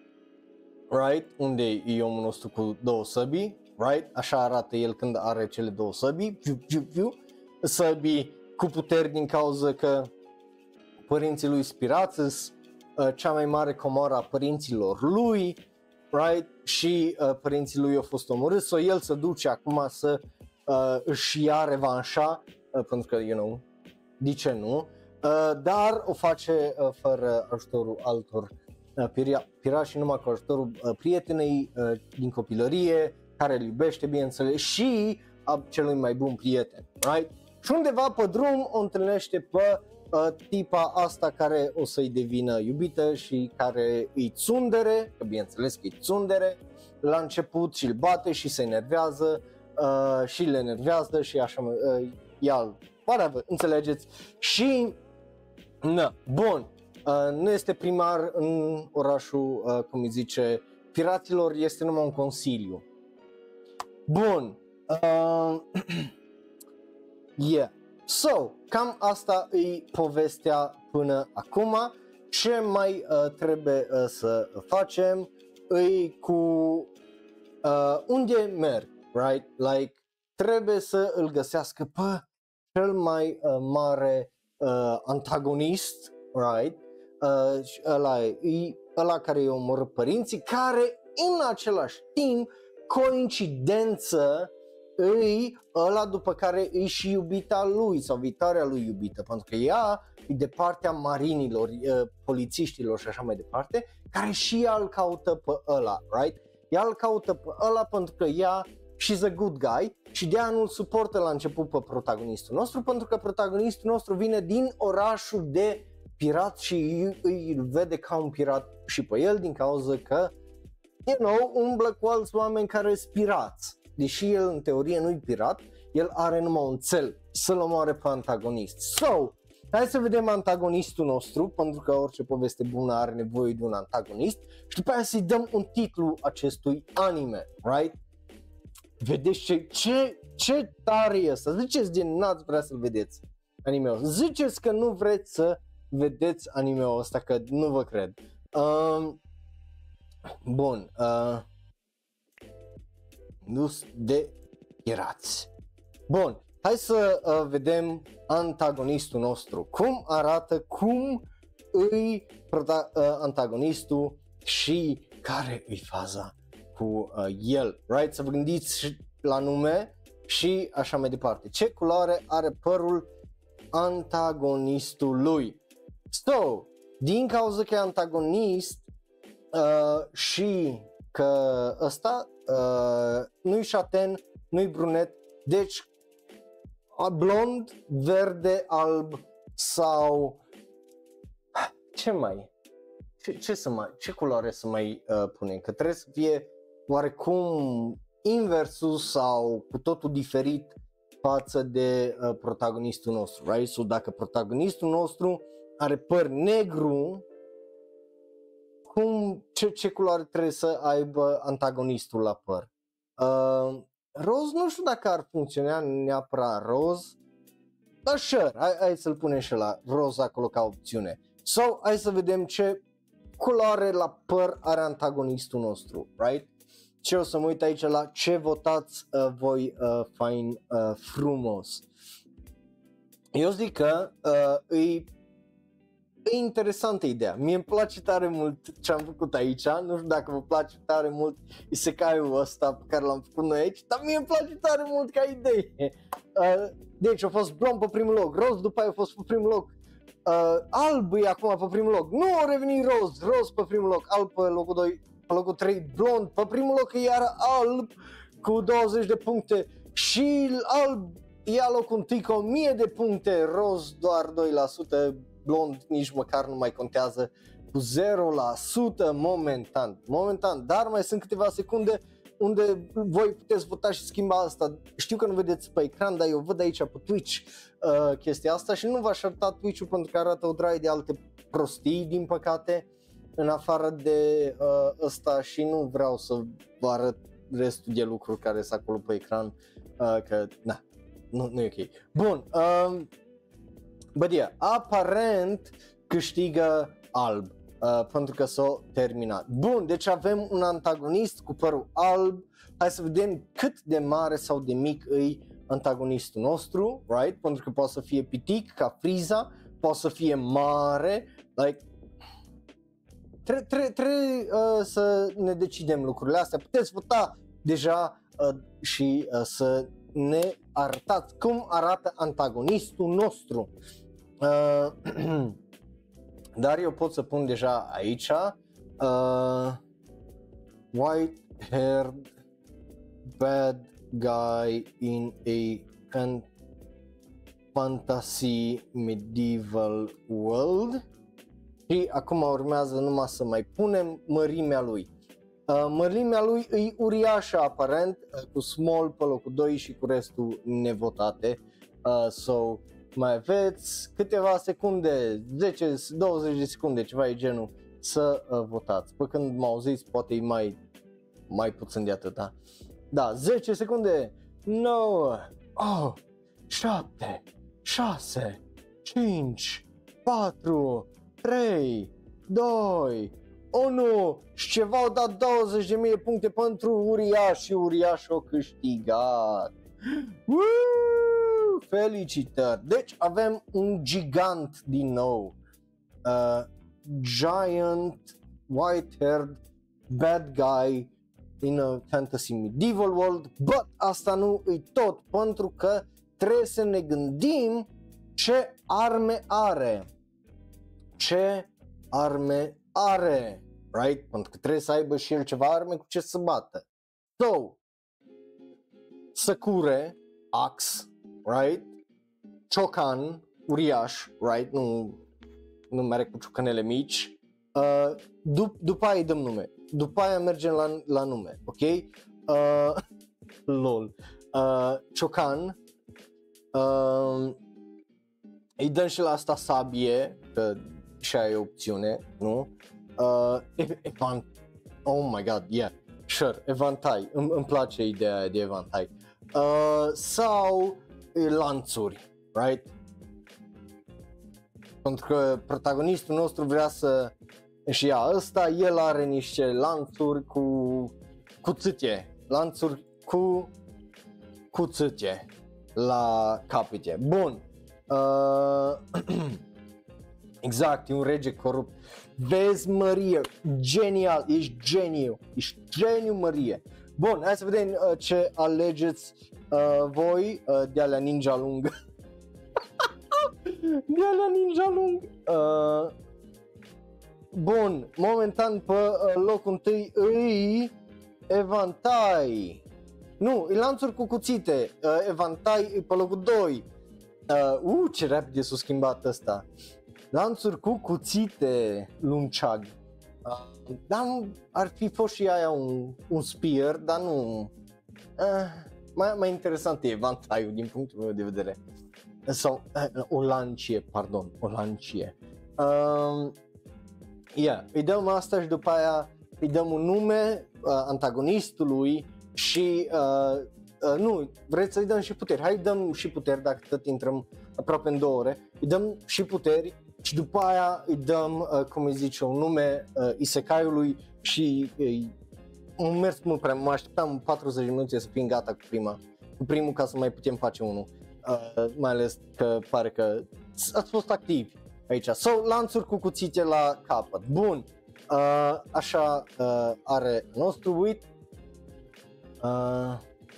right? Unde e omul nostru cu două săbii, right? Așa arată el când are cele două săbii, viu, viu, viu. Săbii cu puteri din cauza că părinții lui spirați, uh, cea mai mare comoră a părinților lui, right? Și uh, părinții lui au fost omorâți, so el se duce acum să uh, își ia revanșa, uh, pentru că, you know, de ce nu? Uh, dar o face uh, fără ajutorul altor uh, pirați și numai cu ajutorul uh, prietenei uh, din copilărie, care îl iubește, bineînțeles, și a celui mai bun prieten, right? Și undeva pe drum o întâlnește pe uh, tipa asta care o să-i devină iubită și care îi tsundere, că bineînțeles că îi tsundere la început și îl bate și se enervează uh, și le enervează și așa, uh, ia, whatever, înțelegeți? Și, na, bun, uh, nu este primar în orașul, uh, cum îi zice, piraților, este numai un consiliu. Bun, uh, yeah, so, cam asta e povestea până acum. Ce mai uh, trebuie uh, să facem e cu uh, unde merg, right? Like, trebuie să îl găsească pe cel mai uh, mare uh, antagonist, right? Uh, ăla, e, ăla care îi omoră părinții, care în același timp, coincidență, îi ăla după care îi și iubita lui sau viitoarea lui iubită, pentru că ea e de partea marinilor, polițiștilor și așa mai departe, care și ea îl caută pe ăla, right? Ea îl caută pe ăla pentru că ea, she's a good guy și de aia nu-l suportă la început pe protagonistul nostru, pentru că protagonistul nostru vine din orașul de pirat și îi vede ca un pirat și pe el din cauza că, you know, umblă cu alți oameni care sunt pirați. Deși el în teorie nu-i pirat, el are numai un cel să-l omoare pe antagonist. So, Hai să vedem antagonistul nostru, pentru că orice poveste bună are nevoie de un antagonist și după aia să-i dăm un titlu acestui anime, right? Vedeți ce, ce, ce tare e ăsta, ziceți din n-ați vrea să-l vedeți anime-ul, ziceți că nu vreți să vedeți anime-ul ăsta, că nu vă cred. Uh, bun, uh, nu de irați. Bun, hai să uh, vedem antagonistul nostru, cum arată, cum îi prota- uh, antagonistul și care îi faza cu uh, el, right? Să vă gândiți la nume și așa mai departe. Ce culoare are părul antagonistului? So, din cauza că e antagonist uh, și că ăsta uh, nu-i șaten, nu-i brunet, deci blond, verde, alb sau ce mai? Ce, ce să mai? Ce culoare să mai uh, punem? Că trebuie să fie oarecum inversul sau cu totul diferit față de uh, protagonistul nostru, right? So dacă protagonistul nostru are păr negru, cum, ce, ce culoare trebuie să aibă antagonistul la păr? Uh, roz, nu știu dacă ar funcționa neapărat roz, dar sure, hai, hai să-l punem și la roz acolo ca opțiune. Sau hai să vedem ce culoare la păr are antagonistul nostru, right? Și o să mă uit aici la ce votați uh, voi uh, fain uh, frumos. Eu zic că uh, e, e interesantă ideea. Mie îmi place tare mult ce am făcut aici. Nu știu dacă vă place tare mult isekai-ul ăsta pe care l-am făcut noi aici, dar mie îmi place tare mult ca idee. Uh, deci a fost blond pe primul loc, roz după aia a fost pe primul loc, uh, alb e acum pe primul loc, nu a revenit roz, roz pe primul loc, alb pe locul doi, pe locul trei, blond pe primul loc e iar alb cu douăzeci de puncte și alb ia locul întâi cu o mie de puncte, roz doar doi la sută, blond nici măcar nu mai contează cu zero la sută momentan, momentan, dar mai sunt câteva secunde unde voi puteți vota și schimba asta. Știu că nu vedeți pe ecran, dar eu văd aici pe Twitch uh, chestia asta și nu v-aș arăta Twitch-ul pentru că arată o draie de alte prostii, din păcate, în afară de uh, ăsta și nu vreau să vă arăt restul de lucruri care sunt acolo pe ecran, uh, că na, nu, nu e ok. Bun, uh, but yeah, aparent câștigă alb. Uh, pentru că s-a terminat. Bun, deci avem un antagonist cu părul alb. Hai să vedem cât de mare sau de mic îi antagonistul nostru, right? Pentru că poate să fie pitic ca Frieza, poate să fie mare, like trebuie tre- tre- uh, să ne decidem lucrurile astea. Puteți vota deja uh, și uh, să ne arătați cum arată antagonistul nostru. Uh, Dar eu pot să pun deja aici uh, white haired bad guy in a fantasy medieval world. Și acum urmează numai să mai punem mărimea lui. Uh, mărimea lui e uriașă aparent, uh, cu small pe locul doi și cu restul nevotate. Uh, so mai aveți câteva secunde, zece douăzeci de secunde, ceva e genul, să uh, votați. Păi când mă auziți, poate e mai, mai puțin de atâta. Da, zece secunde, nouă, opt, șapte, șase, cinci, patru, trei, doi, unu și ceva au dat douăzeci de mii de puncte pentru uriaș și uriaș o câștigat. Woo! Felicitări! Deci avem un gigant din nou, uh, giant white-haired bad guy in a fantasy medieval world, but asta nu e tot, pentru că trebuie să ne gândim ce arme are, ce arme are, right? Pentru că trebuie să aibă și el ceva arme cu ce să bată. So, Sakure, axe, right? Ciocan, uriaș, right? Nu, nu mere cu ciocanele mici. Uh, dup- după aia îi dăm nume. După aia mergem la, la nume, ok? Uh, lol. Uh, Ciocan, uh, îi dăm și la asta sabie, că și aia e opțiune, nu? Uh, evan... Oh my god, yeah, sure, evantai, îmi, îmi place ideea aia de evantai. Uh, sau lanțuri, right? Pentru că protagonistul nostru vrea să își ia ăsta, el are niște lanțuri cu cuțite, lanțuri cu cuțite la capete. Bun. Uh, exact, e un rege corupt. Vezi, Marie, genial, ești geniu, ești geniu, Marie. Bun, hai să vedem uh, ce alegeți uh, voi uh, de alea ninja lung. De alea ninja lung. Uh, bun, momentan pe uh, locul întâi îi evantai. Nu, e lanțuri cu cuțite. Uh, evantai e pe locul doi. Uh, uh, ce rapid s-a schimbat ăsta. Lanțuri cu cuțite, lunceag. Uh, dar nu, ar fi fost și aia un, un spear, dar nu. Uh, mai, mai interesant e evantaiul din punctul meu de vedere. Sau uh, o lancie, pardon, o lancie. Uh, yeah, îi dăm asta și după aia îi dăm un nume uh, antagonistului și uh, uh, nu, vreți să-i dăm și puteri. Hai dăm și puteri dacă tot intrăm aproape în două ore. Îi dăm și puteri și după aia îi dăm, uh, cum îi zice, un nume uh, isekaiului și uh, un mers mult prea, mă așteptam patruzeci de minute să fim gata cu prima, cu primul ca să mai putem face unul. Uh, mai ales că pare că ați fost activi aici. Sau lanțuri cu cuțite la capăt. Bun. Uh, așa uh, are nostru, uit. Uh,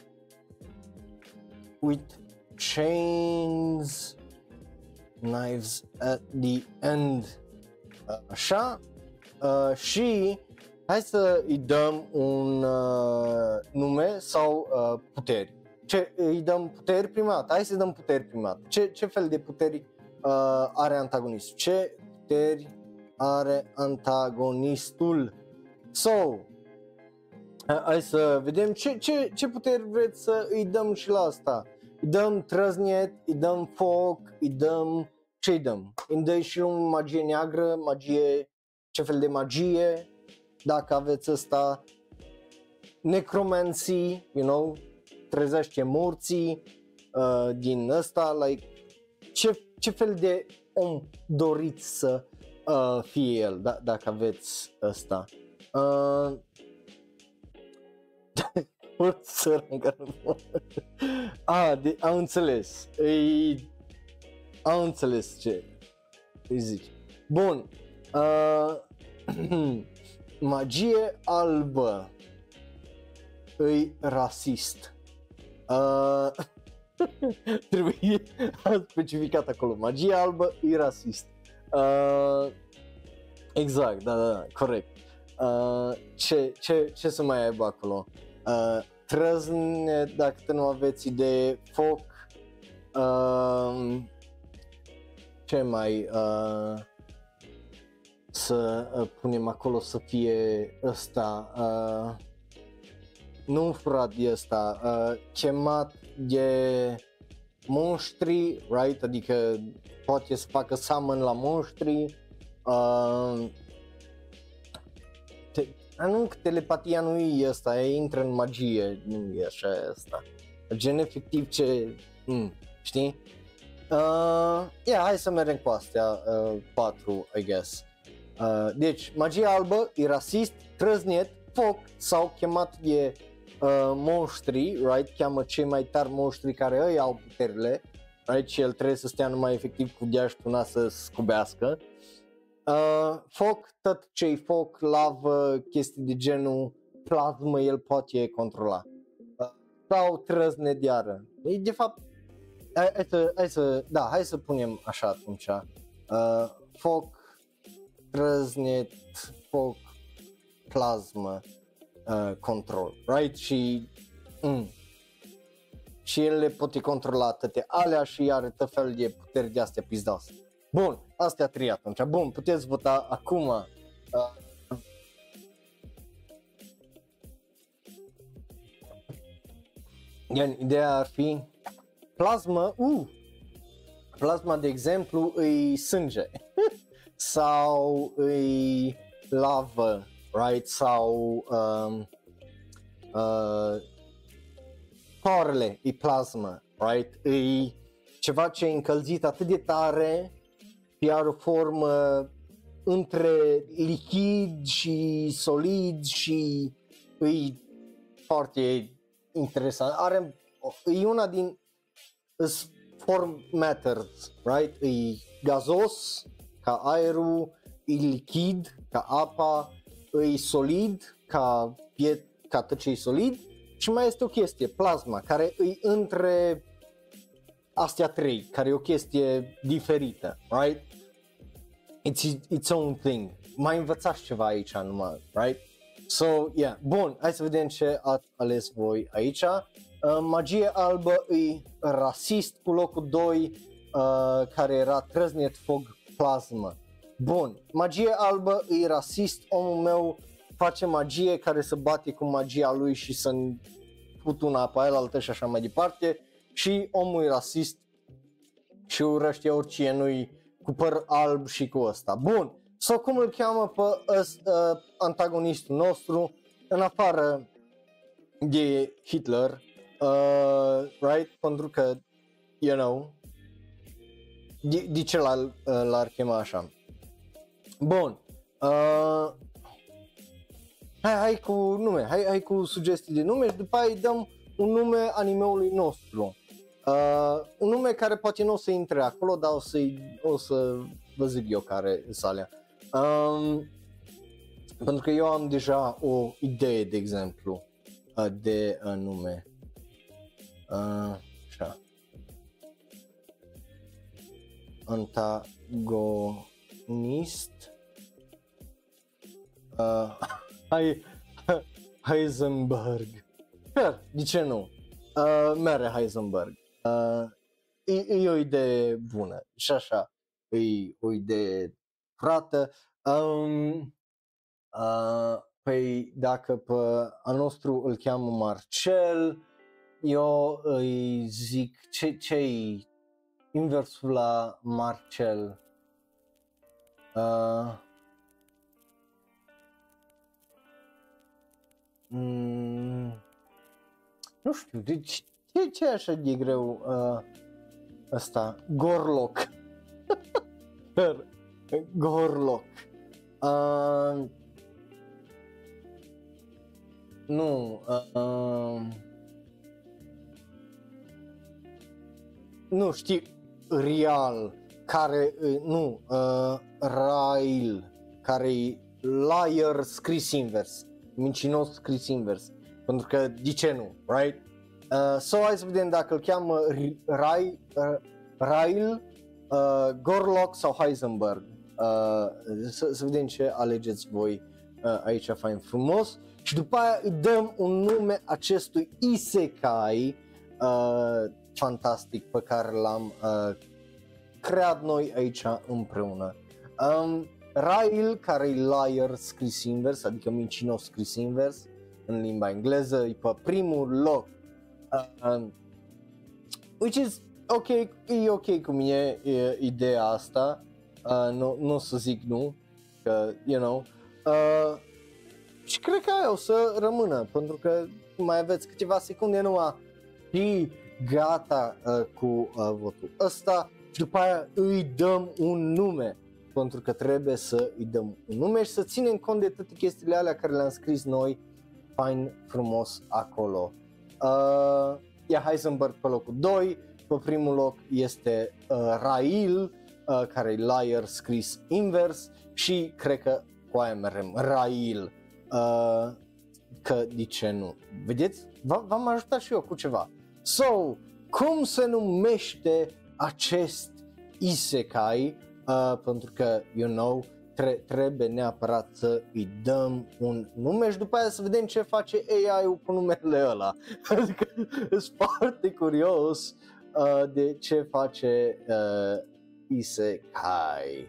with chains, knives at the end. Uh, așa. Uh, și hai să îi dăm un uh, nume sau uh, puteri. Ce, îi dăm puteri prima dată? Hai să dăm puteri prima dată. Ce, ce fel de puteri uh, are antagonistul? Ce puteri are antagonistul? So, uh, hai să vedem ce, ce, ce puteri vreți să îi dăm și la asta. Îi dăm trăznet, îi dăm foc, îi dăm... Ce îi dăm? Îi dăm și un magie neagră, magie... Ce fel de magie? Dacă aveți ăsta... Necromancy, you know... trezește morții uh, din ăsta, like, ce, ce fel de om doriți să uh, fie el, da, dacă aveți ăsta. Uh, ah, de, am înțeles, e, am înțeles ce îi zici. Bun, uh, magie albă, îi rasist. Uh, trebuie specificat acolo. Magie albă e rasist. Uh, exact, da, da, da, corect. Uh, ce, ce, ce să mai aibă acolo? Uh, trăzne, dacă nu aveți idee, foc. Uh, ce mai uh, să uh, punem acolo să fie ăsta? Uh, Nu furat de ăsta, uh, chemat de monștri, right? Adică poate să facă summon la monștri. Uh, te, nu, că telepatia nu e asta, e intră în magie, nu e așa asta. Gen efectiv ce, mm, știi? Uh, yeah, hai să mergem cu astea, uh, patru, I guess. Uh, deci, magia albă e rasist, trăznet, foc sau chemat de Uh, monștri, right? Cheamă cei mai tari monștri care îi au puterile, right? Și el trebuie să stea numai efectiv cu deaștuna să scubească. Uh, foc, tot ce-i foc, lavă, chestii de genul plasmă, el poate controla. Uh, sau trăzne de iară. De fapt, hai, hai, să, hai să, da, hai să punem așa atunci. Uh, foc, trăznet, foc, plasmă. Uh, control, right? Și mm, și el le poate controla atâtea alea și are tot fel de puteri de astea pizdoase. Bun, astea trei atunci. Bun, puteți vota acum. Uh, ideea ar fi plasmă, uh, plasma, de exemplu, îi sânge sau îi lavă, right? Sau um, uh, soarele e plasma, right? E ceva ce e încălzit atât de tare și are o formă între lichid și solid și e foarte interesant. Are, e una din form matters, right? E gazos ca aerul, e lichid ca apa, e solid ca piet, ca tot ce e solid și mai este o chestie, plasma, care e între astea trei, care e o chestie diferită, right? It's its own thing. Mai învățați ceva aici numai, right? So, yeah, bun, hai să vedem ce ați ales voi aici. Uh, magie albă e rasist cu locul doi, uh, care era trăznet fog plasmă. Bun, magie albă e rasist, omul meu face magie care se bate cu magia lui și să-mi put una pe aia altă și așa mai departe. Și omul e rasist și urăște oricine nu-i cu păr alb și cu ăsta. Bun, sau cum îl cheamă pe ăsta, uh, antagonistul nostru, în afară de Hitler, uh, right? Pentru că, you know, de, de ce l-ar, uh, l-ar chema așa? Bun, uh, hai, hai cu nume, hai, hai cu sugestii de nume și după aia îi dăm un nume animeului nostru. Uh, un nume care poate nu o să intre acolo, dar o, să-i, o să vă zic eu care sunt alea. Um, pentru că eu am deja o idee, de exemplu, uh, de uh, nume. Uh, așa. Antagonist. Uh, hai, Heisenberg. Chiar, de ce nu? Uh, mere Heisenberg. Uh, e, e o idee bună și așa, e o idee frată. Um, uh, păi dacă pe a nostru îl cheamă Marcel, eu îi zic ce ce-i inversul la Marcel? Uh, mm, nu știu, deci ce, ce e așa de greu uh, ăsta? Gorlock. Gorlock. Uh, nu. Uh, uh, nu știu. Real. Care, uh, nu. Uh, Rail. Care e liar scris invers. Mincinos scris invers. Pentru că, de ce nu? Right? Uh, so, hai să vedem dacă îl cheamă Rai, uh, Rail, uh, Gorlock sau Heisenberg. Uh, să, să vedem ce alegeți voi uh, aici, fain frumos. Și după aia îi dăm un nume acestui isekai uh, fantastic pe care l-am uh, creat noi aici împreună. Um, Rail, care e liar scris invers, adică mincinos scris invers în limba engleză, e pe primul loc. Uh, which is ok, e ok cu mine e, ideea asta, uh, nu, nu să zic nu, că, you know, uh, și cred că aia o să rămână, pentru că mai aveți câteva secunde numai și gata uh, cu uh, votul ăsta și după aia îi dăm un nume, pentru că trebuie să îi dăm un nume și să ținem cont de toate chestiile alea care le-am scris noi fain frumos acolo. Uh, e Heisenberg pe locul doi, pe primul loc este uh, Rail, uh, care e liar scris invers și cred că cu aia mergem, Rail, uh, că de ce nu? Vedeți? V- v-am ajutat și eu cu ceva. So, cum se numește acest isekai? Uh, pentru că, you know, tre- trebuie neapărat să îi dăm un nume și după aia să vedem ce face A I-ul cu numele ăla. Adică sunt foarte curios uh, de ce face uh, isekai.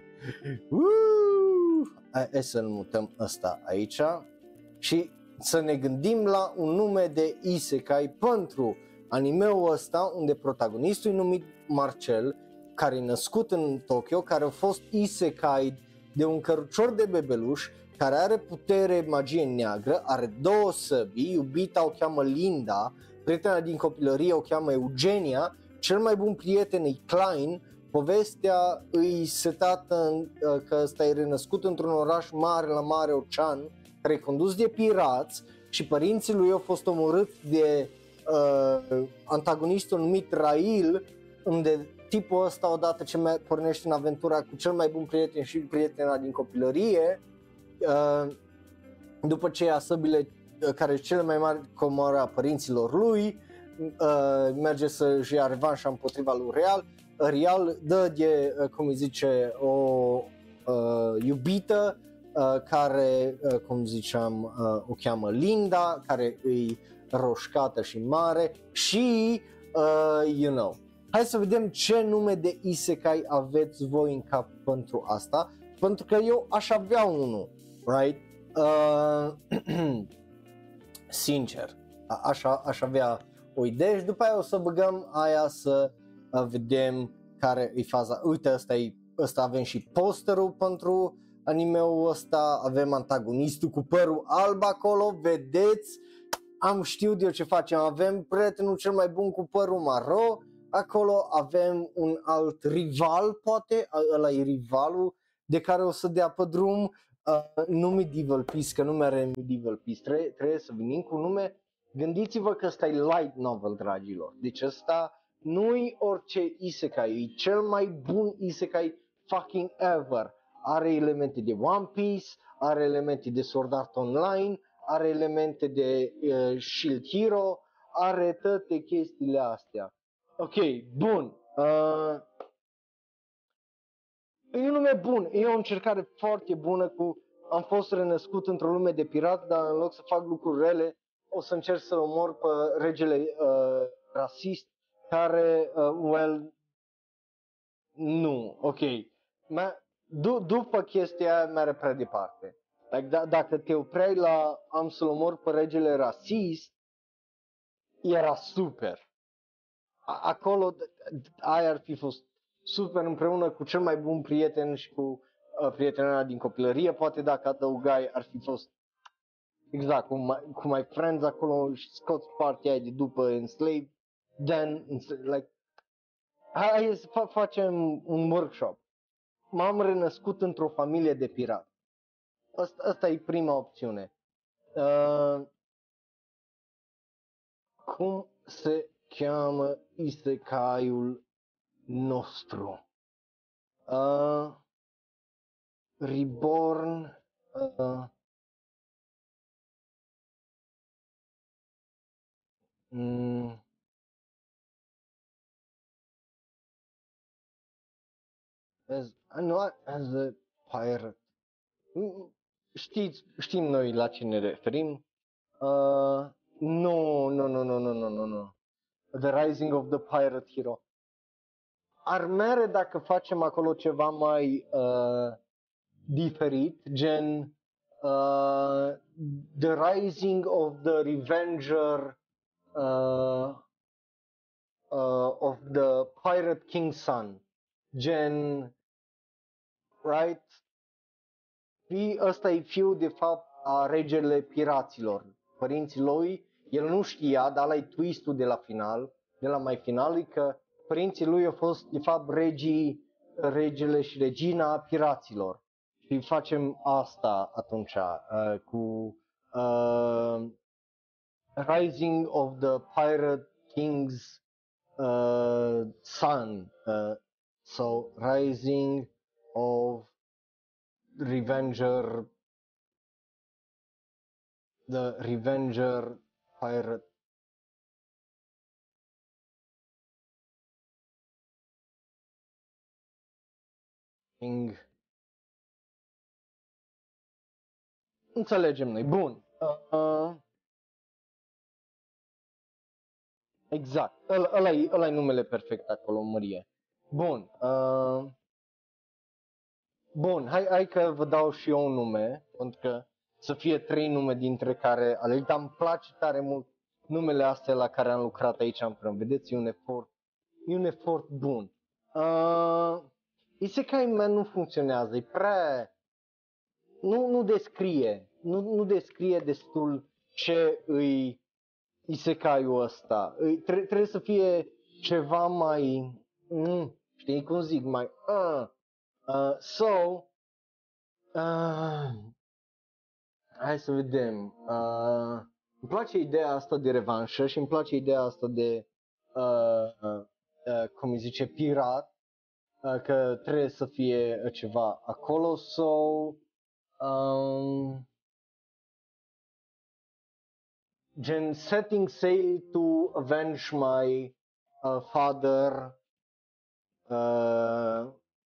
Hai să-l mutăm ăsta aici și să ne gândim la un nume de isekai pentru animeul ăsta, unde protagonistul e numit Marcel, care e născut în Tokyo, care a fost isekai de un cărucior de bebeluș, care are putere magie neagră, are două săbii, iubita o cheamă Linda, prietena din copilărie o cheamă Eugenia, cel mai bun prieten e Klein, povestea îi setată în, că ăsta e renăscut într-un oraș mare la mare ocean, care e condus de pirați și părinții lui au fost omorâți de uh, antagonistul numit Rail, unde tipul ăsta odată ce pornește în aventura cu cel mai bun prieten și prietena din copilărie, uh, după ce ia săbile care sunt cele mai mari comoare a părinților lui, uh, merge să-și ia revanșa împotriva lui Real. Real dă de, uh, cum îi zice, o uh, iubită uh, care, uh, cum ziceam, uh, o cheamă Linda, care îi roșcată și mare și, uh, you know. Hai să vedem ce nume de isekai aveți voi în cap pentru asta, pentru că eu aș avea unul, right? Uh, sincer, aș, aș avea o idee și după aia o să băgăm aia să uh, vedem care e faza. Uite, ăsta, e, ăsta avem și posterul pentru anime-ul ăsta, avem antagonistul cu părul alb acolo, vedeți, am știut eu ce facem, avem prietenul cel mai bun cu părul maro, acolo avem un alt rival, poate, ăla e rivalul de care o să dea pe drum. Uh, nu Medieval Peace, că nu mai are Medieval Peace, trebuie, trebuie să venim cu nume. Gândiți-vă că ăsta e light novel, dragilor, deci ăsta nu-i orice isekai, e cel mai bun isekai fucking ever. Are elemente de One Piece, are elemente de Sword Art Online, are elemente de uh, Shield Hero, are toate chestiile astea. Ok, bun. Uh, E un nume bun, e o încercare foarte bună cu am fost renăscut într-o lume de pirat, dar în loc să fac lucruri rele, o să încerc să-l omor pe regele uh, rasist, care, uh, well, nu, ok. Ma, d- după chestia aia merge prea departe. Like, d- dacă te opreai la am să-l omor pe regele rasist, era super. A- acolo, aia ar fi fost super împreună cu cel mai bun prieten și cu uh, prietena din copilărie, poate dacă adăugai ar fi fost exact cu my, cu my friends acolo și scoți partea aia de după Enslaved, then like hai să fa- facem un workshop. M-am renăscut într-o familie de pirați. Asta, asta e prima opțiune. Uh, cum se cheamă isekaiul nostru? Uh, Reborn, uh, mm, as, nu, as a pirate. Mm, Știți, știm noi la ce ne referim? Uh, nu, nu, nu, nu, nu, nu, nu, nu. The Rising of the Pirate Hero. Ar mere dacă facem acolo ceva mai uh, diferit, gen uh, The Rising of the Revenger uh, uh, of the Pirate King's Son, gen, right? Fi, ăsta e fiul de fapt a regele piraților, părinții lui, el nu știa, dar ăla e twist-ul de la final, de la mai final, e că părinții lui au fost de fapt regii, regele și regina piraților. Și facem asta atunci uh, cu uh, Rising of the Pirate King's uh, Son, uh, so Rising of Revenger, the Revenger Pirate King. Înțelegem noi, bun. Uh, exact, ăla-i, ăla-i numele perfect acolo, Mărie. Bun. Uh, bun, hai, hai că vă dau și eu un nume, pentru că să fie trei nume dintre care aleg, dar îmi place tare mult numele astea la care am lucrat aici împreună. Vedeți, e un efort, e un efort bun. Uh, Isekai Man nu funcționează, e prea... Nu, nu descrie, nu, nu descrie destul ce îi Isekai-ul ăsta. Îi, tre- trebuie să fie ceva mai... Mm, știi cum zic, mai... Uh, uh, so... Uh, hai să vedem. Uh, îmi place ideea asta de revanșă și îmi place ideea asta de... Uh, uh, uh, cum îi zice, pirat. Că trebuie să fie ceva acolo, so um, gen setting sail to avenge my uh, father, uh,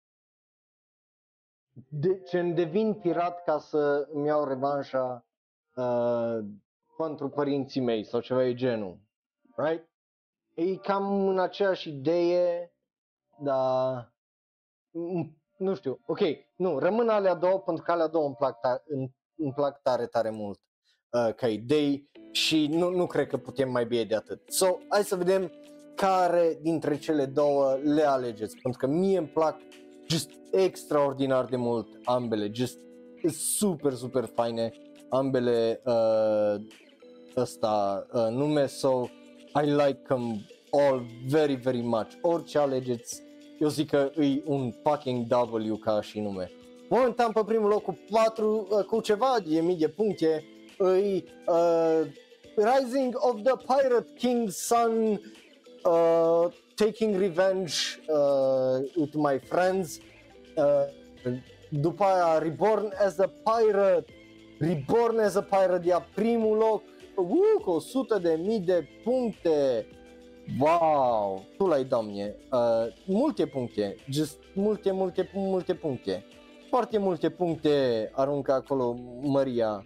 de, gen devin pirat ca să îmi iau revanșa uh, pentru părinții mei sau ceva de genul, right? E cam în aceeași idee, dar nu știu, ok, nu, rămân alea două pentru că alea două îmi plac, ta- îmi, îmi plac tare, tare mult uh, ca idei și nu, nu cred că putem mai bine de atât. So, hai să vedem care dintre cele două le alegeți, pentru că mie îmi plac just extraordinar de mult ambele, just super, super faine ambele uh, ăsta uh, nume, so I like them all very, very much. Orice alegeți, eu zic că e un fucking W ca și nume. Momentan pe primul loc cu patru, uh, cu ceva de mii de puncte, e uh, Rising of the Pirate King's son, uh, taking revenge uh, with my friends. Uh, după aia Reborn as a Pirate, Reborn as a Pirate ia primul loc, uh, cu o sută de mii de puncte. Wow, tu l-ai, Doamne, uh, multe puncte, just multe, multe, multe puncte, foarte multe puncte aruncă acolo Maria.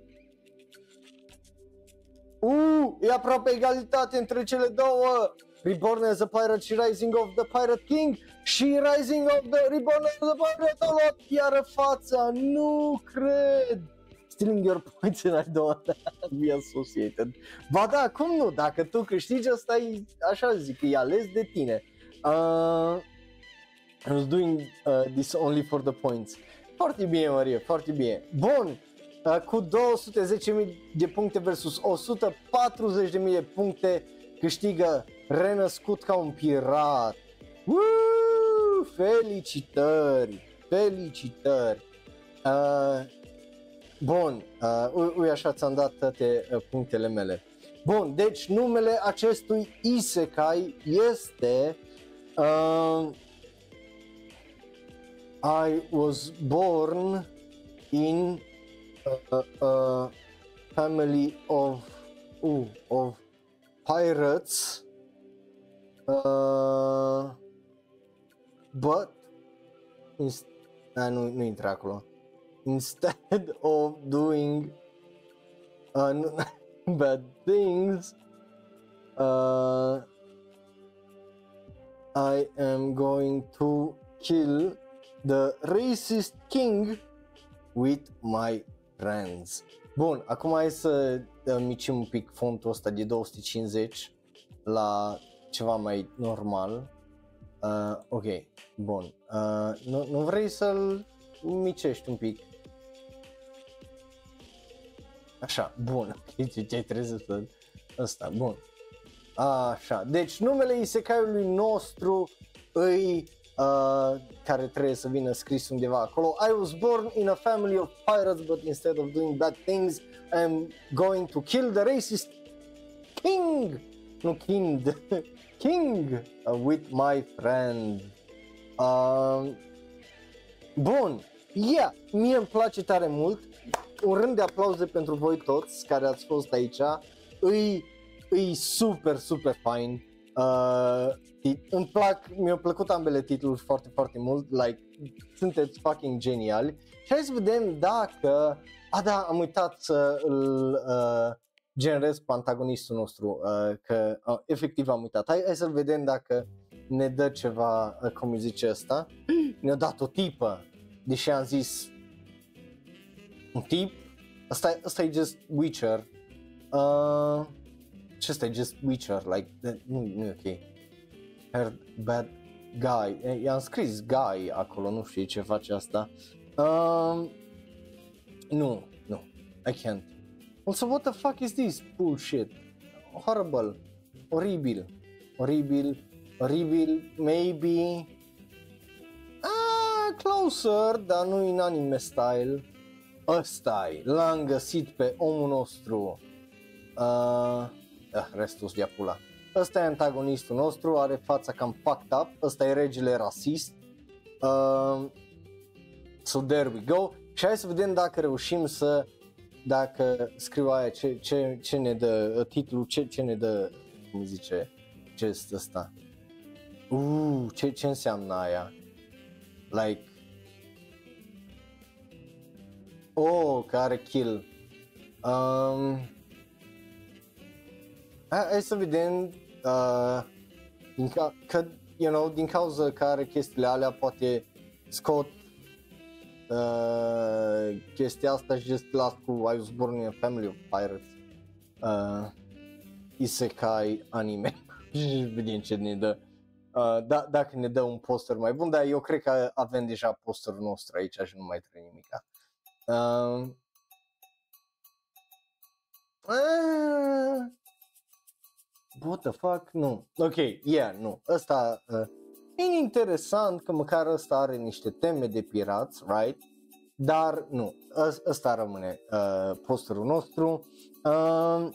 Uh, e aproape egalitate între cele două, Reborn as a Pirate și Rising of the Pirate King, și Rising of the Reborn as a Pirate a luat iară fața, nu cred. Stealing your points and I don't be associated. Ba da, cum nu? Dacă tu câștigi, asta e, așa zic, e ales de tine. Uh, I was doing uh, this only for the points. Foarte bine, Maria, foarte bine. Bun, uh, cu două sute zece mii de puncte versus o sută patruzeci de mii de puncte câștigă Renăscut ca un pirat. Woo! Felicitări, felicitări. Uh, Bun, uh, ui așa ți-am dat toate uh, punctele mele. Bun, deci numele acestui Isekai este uh, I was born in a, a family of uh, of pirates, uh, but inst- ah, nu, nu intră acolo. Instead of doing uh, bad things, uh, I am going to kill the racist king with my friends. Bun, acum hai să micim un pic fontul ăsta de două sute cincizeci la ceva mai normal. Uh, ok, bun. Uh, nu, nu vrei să-l micești un pic? Așa, bun. Ce-ai trezit să... Ăsta, bun. Așa, deci numele isekaiului nostru îi... Uh, care trebuie să vină scris undeva acolo. I was born in a family of pirates, but instead of doing bad things, I am going to kill the racist king, nu king, king uh, with my friend. Uh, bun, yeah, mie îmi place tare mult. Un rând de aplauze pentru voi toți care ați fost aici. Îi, îi super, super fain. Uh, îmi plac, mi-au plăcut ambele titluri foarte, foarte mult, like, sunteți fucking geniali. Și hai să vedem dacă, a da, am uitat să îl uh, generez pe antagonistul nostru, uh, că uh, efectiv am uitat. Hai, hai să vedem dacă ne dă ceva, uh, cum îi zice ăsta. Ne-a dat o tipă, deși am zis un tip, ăsta, ăsta e just Witcher. Uh, Ce ăsta e just Witcher, like, nu, nu e ok. Heard bad Guy, i-am scris Guy acolo, nu știu ce face asta. Um, nu, nu, I can't. Also, what the fuck is this bullshit? Horrible, oribil, oribil, oribil, maybe, ah, closer, dar nu în anime style. Ăsta-i, l-am găsit pe omul nostru, uh, uh, restul de pula. Ăsta e antagonistul nostru, are fața cam fucked up, ăsta e regele rasist. Uh, so there we go. Și hai să vedem dacă reușim să, dacă scriu aia ce, ce, ce ne dă titlul, ce, ce ne dă, cum zice, ce este ăsta. Uh, ce, ce înseamnă aia? Like, oh, care kill. Um, hai, hai să vedem, uh, din ca, că, you know, din cauza că are chestiile alea, poate scot uh, chestia asta și just las cu I was born in a family of pirates, uh, isekai anime. Și vedem ce ne dă. Uh, da, dacă ne dă un poster mai bun, dar eu cred că avem deja posterul nostru aici și nu mai trebuie nimica. Uh, uh, what the fuck? Nu. Ok, yeah, nu. Ăsta uh, e interesant că măcar ăsta are niște teme de pirați, right? Dar nu, Ă- ăsta rămâne uh, posterul nostru. Uh,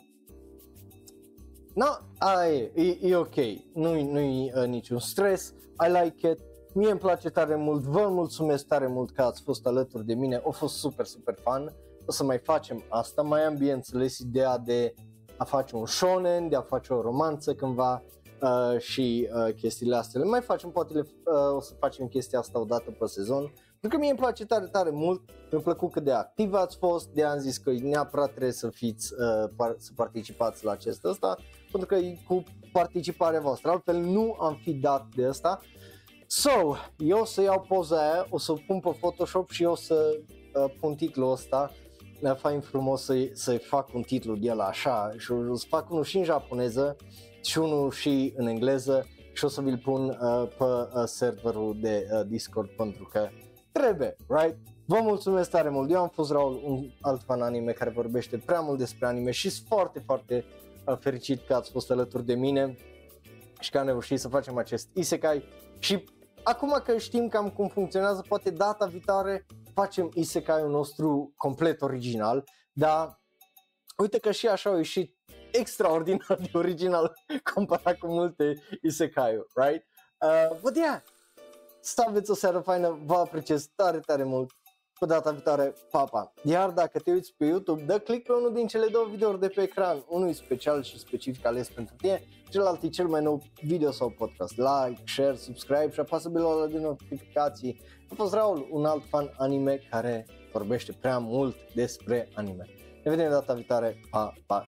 no, e, e, e ok, nu-i, nu-i uh, niciun stres, I like it. Mie îmi place tare mult, vă mulțumesc tare mult că ați fost alături de mine, a fost super, super fun. O să mai facem asta, mai am bineînțeles ideea de a face un shonen, de a face o romanță cândva uh, și uh, chestiile astea. Le mai facem, poate le, uh, o să facem chestia asta o dată pe sezon, pentru că mie îmi place tare, tare mult, mi-a plăcut cât de activ ați fost, de am zis că neapărat trebuie să fiți, uh, par- să participați la acest ăsta, pentru că e cu participarea voastră, altfel nu am fi dat de asta. So, eu o să iau poza aia, o să o pun pe Photoshop și eu o să uh, pun titlul ăsta, uh, fain frumos să-i, să-i fac un titlu de la așa și o să fac unul și în japoneză și unul și în engleză și o să vi-l pun uh, pe uh, serverul de uh, Discord pentru că trebuie, right? Vă mulțumesc tare mult, eu am fost Raul, un alt fan anime care vorbește prea mult despre anime și sunt foarte, foarte uh, fericit că ați fost alături de mine și că am reușit să facem acest isekai și acum că știm cam cum funcționează, poate data viitoare facem isekai-ul nostru complet original, dar uite că și așa a ieșit extraordinar de original comparat cu multe isekai-uri, right? Uh, but yeah, să aveți o seară faină, vă apreciez tare, tare mult. Pe data viitoare, pa, pa. Iar dacă te uiți pe YouTube, dă click pe unul din cele două videouri de pe ecran. Unul e special și specific ales pentru tine, celălalt e cel mai nou video sau podcast. Like, share, subscribe și apasă belul ăla de notificații. A fost Raul, un alt fan anime care vorbește prea mult despre anime. Ne vedem data viitoare, pa, pa.